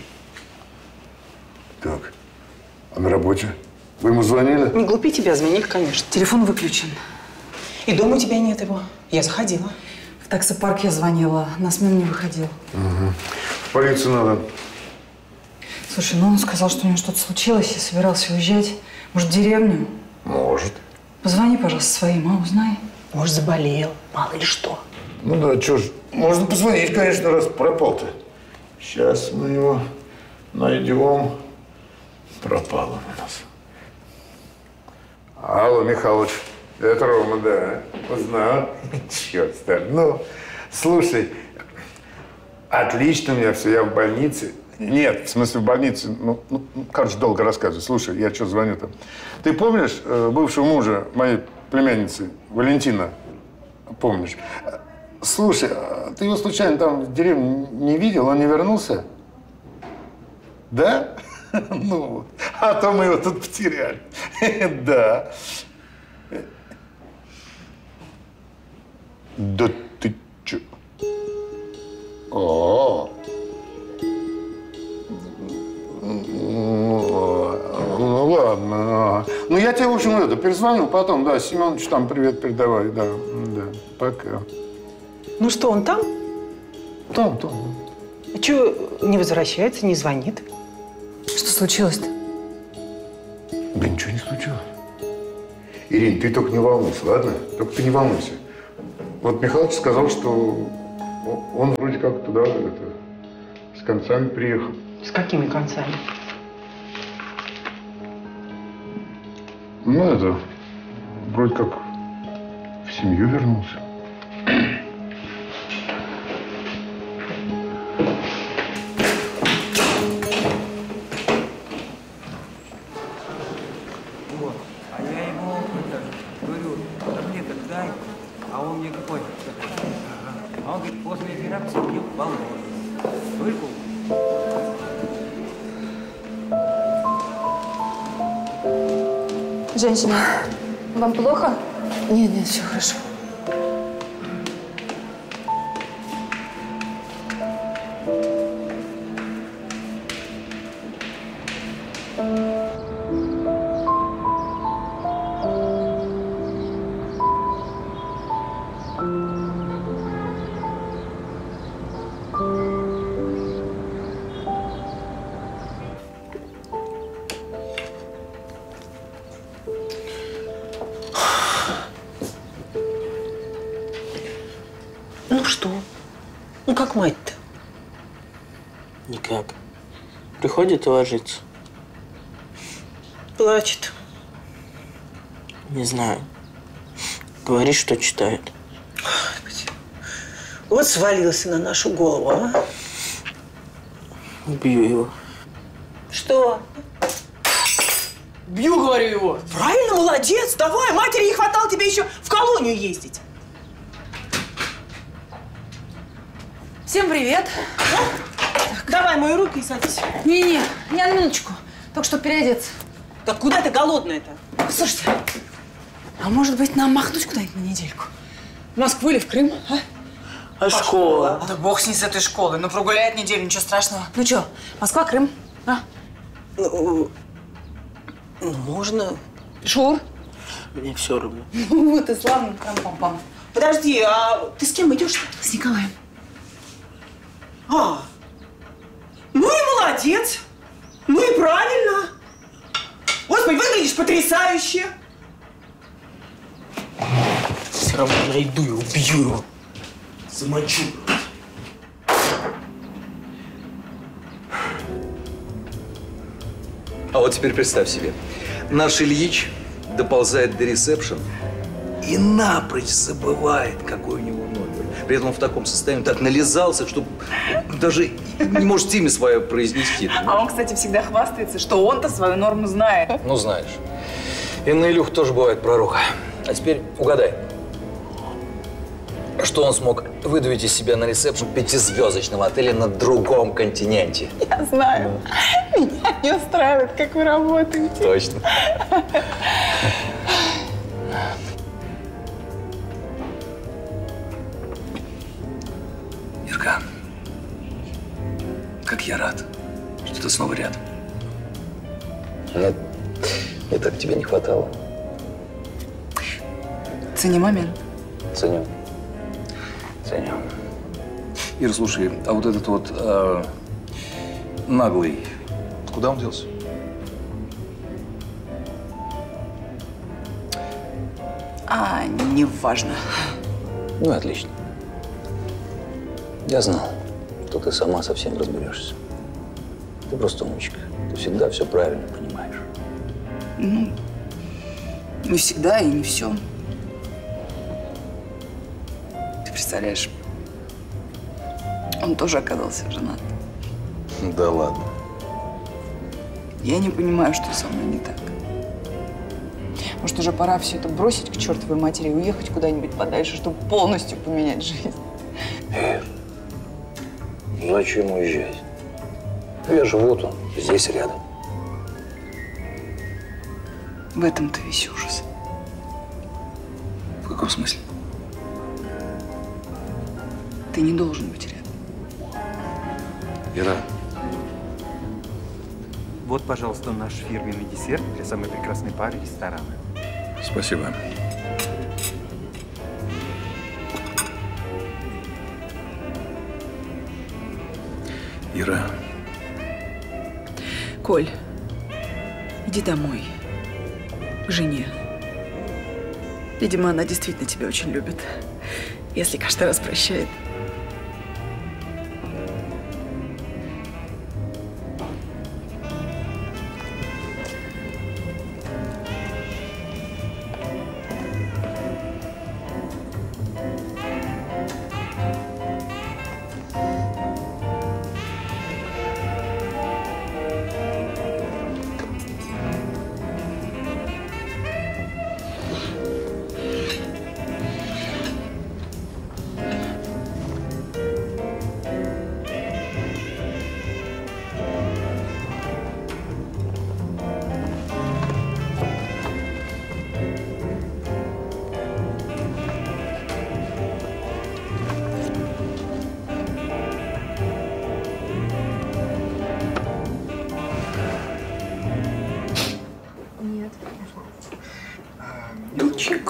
Так, а на работе? Вы ему звонили? Не глупи тебя, звонили, конечно. Телефон выключен. И дома у тебя нет его. Я заходила. В таксопарк я звонила, на смену не выходил. Угу. В полицию надо. Слушай, ну он сказал, что у него что-то случилось и собирался уезжать. Может, в деревню? Может. Позвони, пожалуйста, своим, а узнай. Может, заболел, мало ли что. Ну да, что ж, можно позвонить, конечно, раз пропал-то. Сейчас мы его найдем. Пропал он у нас. Алло, Михалыч, это Рома, да. Узнал. Черт, старый. Ну, слушай, отлично у меня все, я в больнице. Нет, в смысле в больнице, ну, ну короче, долго рассказываю. Слушай, я что звоню там. Ты помнишь э, бывшего мужа моей племянницы, Валентина? Помнишь? Слушай, а ты его случайно там в деревне не видел? Он не вернулся? Да? Ну, а то мы его тут потеряли. Да. Да ты чё? О. Ну ладно. Ну я тебе, в общем, это перезвоню потом, да, Семенович там привет передавай, да, да, пока. Ну что, он там? Там, там. А чё не возвращается, не звонит? Что случилось-то? Да ничего не случилось. Ирин, ты только не волнуйся, ладно? Только ты не волнуйся. Вот Михалыч сказал, что он вроде как туда, это, с концами приехал. С какими концами? Ну, это, вроде как в семью вернулся. Вот. А я ему Он говорит, после операции пью баллон. Только. Женщина, вам плохо? Нет, нет, все хорошо. Ну что? Ну как мать-то? Никак. Приходит и ложится. Плачет. Не знаю. Говорит, что читает. Вот свалился на нашу голову, а? Убью его. Что? Бью, говорю, его. Правильно, молодец. Давай, матери не хватало тебе еще в колонию ездить. Всем привет. Так, давай мои руки и садись. Не-не, не, на минуточку. Только что переодеться. Так куда ты голодная-то? Слушайте, а может быть нам махнуть куда-нибудь на недельку? В Москву или в Крым, а? А школа? Да бог с ней с этой школой. Ну, прогуляет неделю, ничего страшного. Ну что, Москва, Крым, а? Ну, можно. Шур? Мне все равно. Вот и славно, пам-пам-пам. Подожди, а ты с кем идешь? С Николаем. А, ну и молодец. Ну и правильно. Господи, выглядишь потрясающе. Все равно найду его, убью его. Замочу. А вот теперь представь себе, наш Ильич доползает до ресепшн и напрочь забывает, какой у него номер. При этом он в таком состоянии так нализался, что даже не может имя свое произнести. А он, кстати, всегда хвастается, что он-то свою норму знает. Ну, знаешь. И на Илюх тоже бывает пророка. А теперь угадай, что он смог выдавить из себя на ресепшн пятизвездочного отеля на другом континенте? Я знаю. Меня не устраивает, как вы работаете. Точно. Ирка, как я рад, что ты снова рядом. Мне, мне так тебе не хватало. Цени момент. Ценю. Ценю. Ир, слушай, а вот этот вот э, наглый, куда он делся? А, неважно. Ну, отлично. Я знал, что ты сама совсем разберешься. Ты просто умничка. Ты всегда все правильно понимаешь. Ну, не всегда и не все. Ты представляешь, он тоже оказался женат. Да ладно. Я не понимаю, что со мной не так. Может, уже пора все это бросить к чертовой матери и уехать куда-нибудь подальше, чтобы полностью поменять жизнь. Ир, зачем уезжать? Я живу вот он, здесь рядом. В этом-то весь ужас. В каком смысле? Ты не должен быть рядом. Ира. Вот, пожалуйста, наш фирменный десерт для самой прекрасной пары ресторана. Спасибо. Ира. Коль, иди домой. К жене. Видимо, она действительно тебя очень любит. Если каждый раз прощает.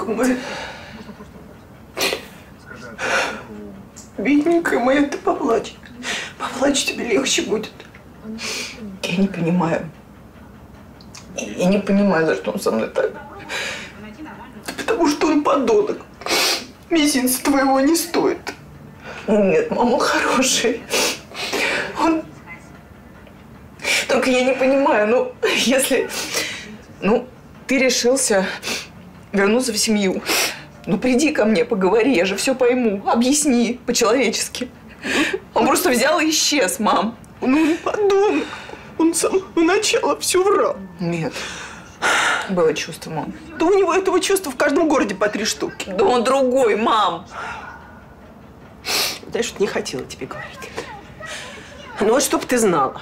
Бедненькая моя. Бедненькая моя, ты поплачь. Поплачь, тебе легче будет. Я не понимаю. Я не понимаю, за что он со мной так. Потому что он подонок. Мизинца твоего не стоит. Нет, мама, он хороший. Он... Только я не понимаю, ну, если... Ну, ты решился вернуться в семью. Ну, приди ко мне, поговори, я же все пойму. Объясни по-человечески. Он просто взял и исчез, мам. Ну, он подонок. Он с самого начала все врал. Нет. Было чувство, мам. Да у него этого чувства в каждом городе по три штуки. Да он другой, мам. Знаешь, не хотела тебе говорить. Ну вот, чтоб ты знала.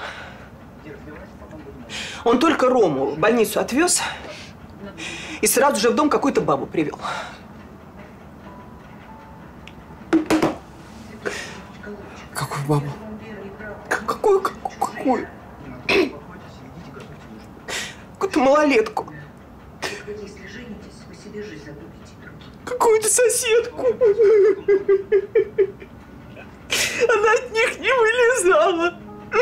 Он только Рому в больницу отвез и сразу же в дом какую-то бабу привел. Какую бабу? Какую, какую, какую? Какую-то малолетку. Какую-то соседку. Она от них не вылезала.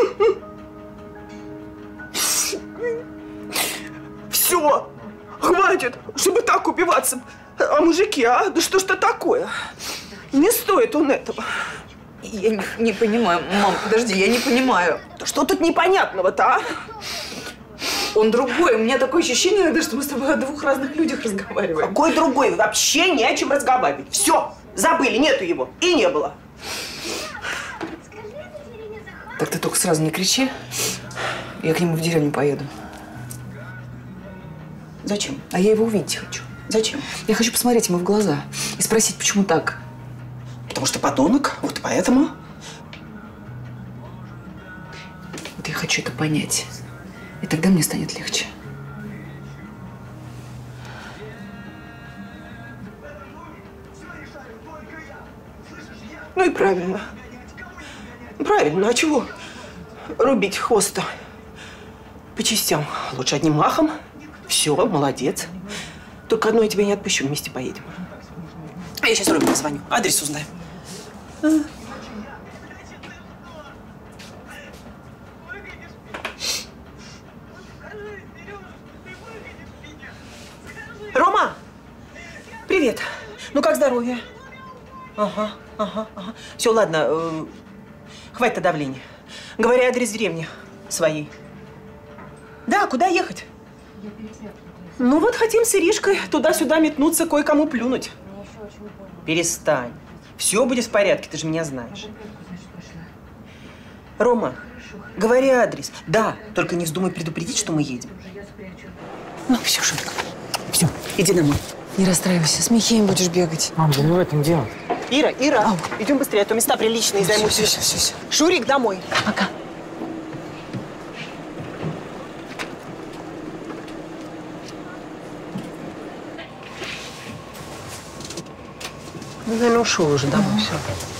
Все, хватит, чтобы так убиваться. А мужики, а? Да что ж это такое? Не стоит он этого. Я не, не понимаю. Мам, подожди, я не понимаю. Что тут непонятного-то, а? Он другой. У меня такое ощущение иногда, что мы с тобой о двух разных людях разговариваем. Какой другой? Вообще не о чем разговаривать. Все, забыли, нету его. И не было. Так ты только сразу не кричи. Я к нему в деревню поеду. Зачем? А я его увидеть хочу. Зачем? Я хочу посмотреть ему в глаза и спросить, почему так. Потому что подонок, вот поэтому. Вот я хочу это понять. И тогда мне станет легче. Ну и правильно. Правильно, а чего рубить хвост-то по частям? Лучше одним махом. Все, молодец. Только одно я тебя не отпущу, вместе поедем. А я сейчас Роме позвоню, адрес узнаю. А. Рома! Привет. Ну, как здоровье? Ага, ага, ага. Все, ладно. Э, хватит давления. Говори адрес деревни своей. Да, куда ехать? Ну вот хотим с Иришкой туда-сюда метнуться, кое-кому плюнуть. Перестань. Все будет в порядке, ты же меня знаешь. Рома, говори адрес. Да, только не вздумай предупредить, что мы едем. Ну, все, Шурик. Все, иди домой. Не расстраивайся, с Михеем будешь бегать. Мам, да не в этом дело. Ира, Ира, Ау. идем быстрее, а то места приличные займут. Все, все, все, все. Шурик, домой. Пока. Ну, наверное, ушел уже домой, ну. Все.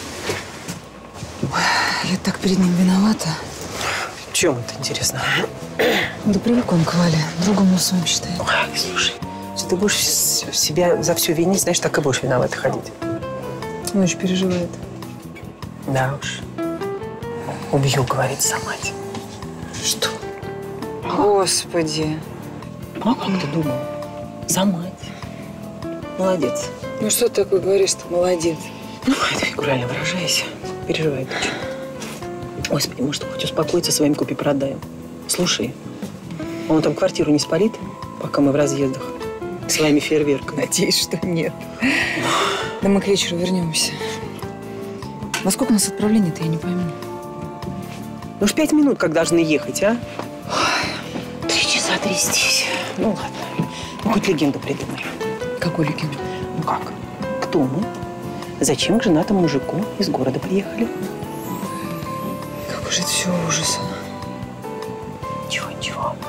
Ой, я так перед ним виновата. В чем это, интересно? Да привык он к Вале. Другом нас с вами считает. Ой, слушай, если ты будешь себя за все винить, значит, так и будешь виновата ходить. Он очень переживает. Да уж. Убью, говорит, за мать. Что? Господи. А как ты думал? За мать. Молодец. Ну что ты такое говоришь-то? Молодец. Ну, это фигурально выражаясь. Переживает очень. Господи, может, хоть успокоиться своим купи-продаем. Слушай, он там квартиру не спалит, пока мы в разъездах? Своими фейерверками. Надеюсь, что нет. Да мы к вечеру вернемся. Во сколько у нас отправление-то, я не пойму. Ну уж пять минут, как должны ехать, а? Ой, три часа трястись. Ну ладно. Ну хоть легенду придумай. Какую легенду? Ну как? Кто мы? Зачем к женатому мужику из города приехали? Какой же это все ужас. Ничего, ничего.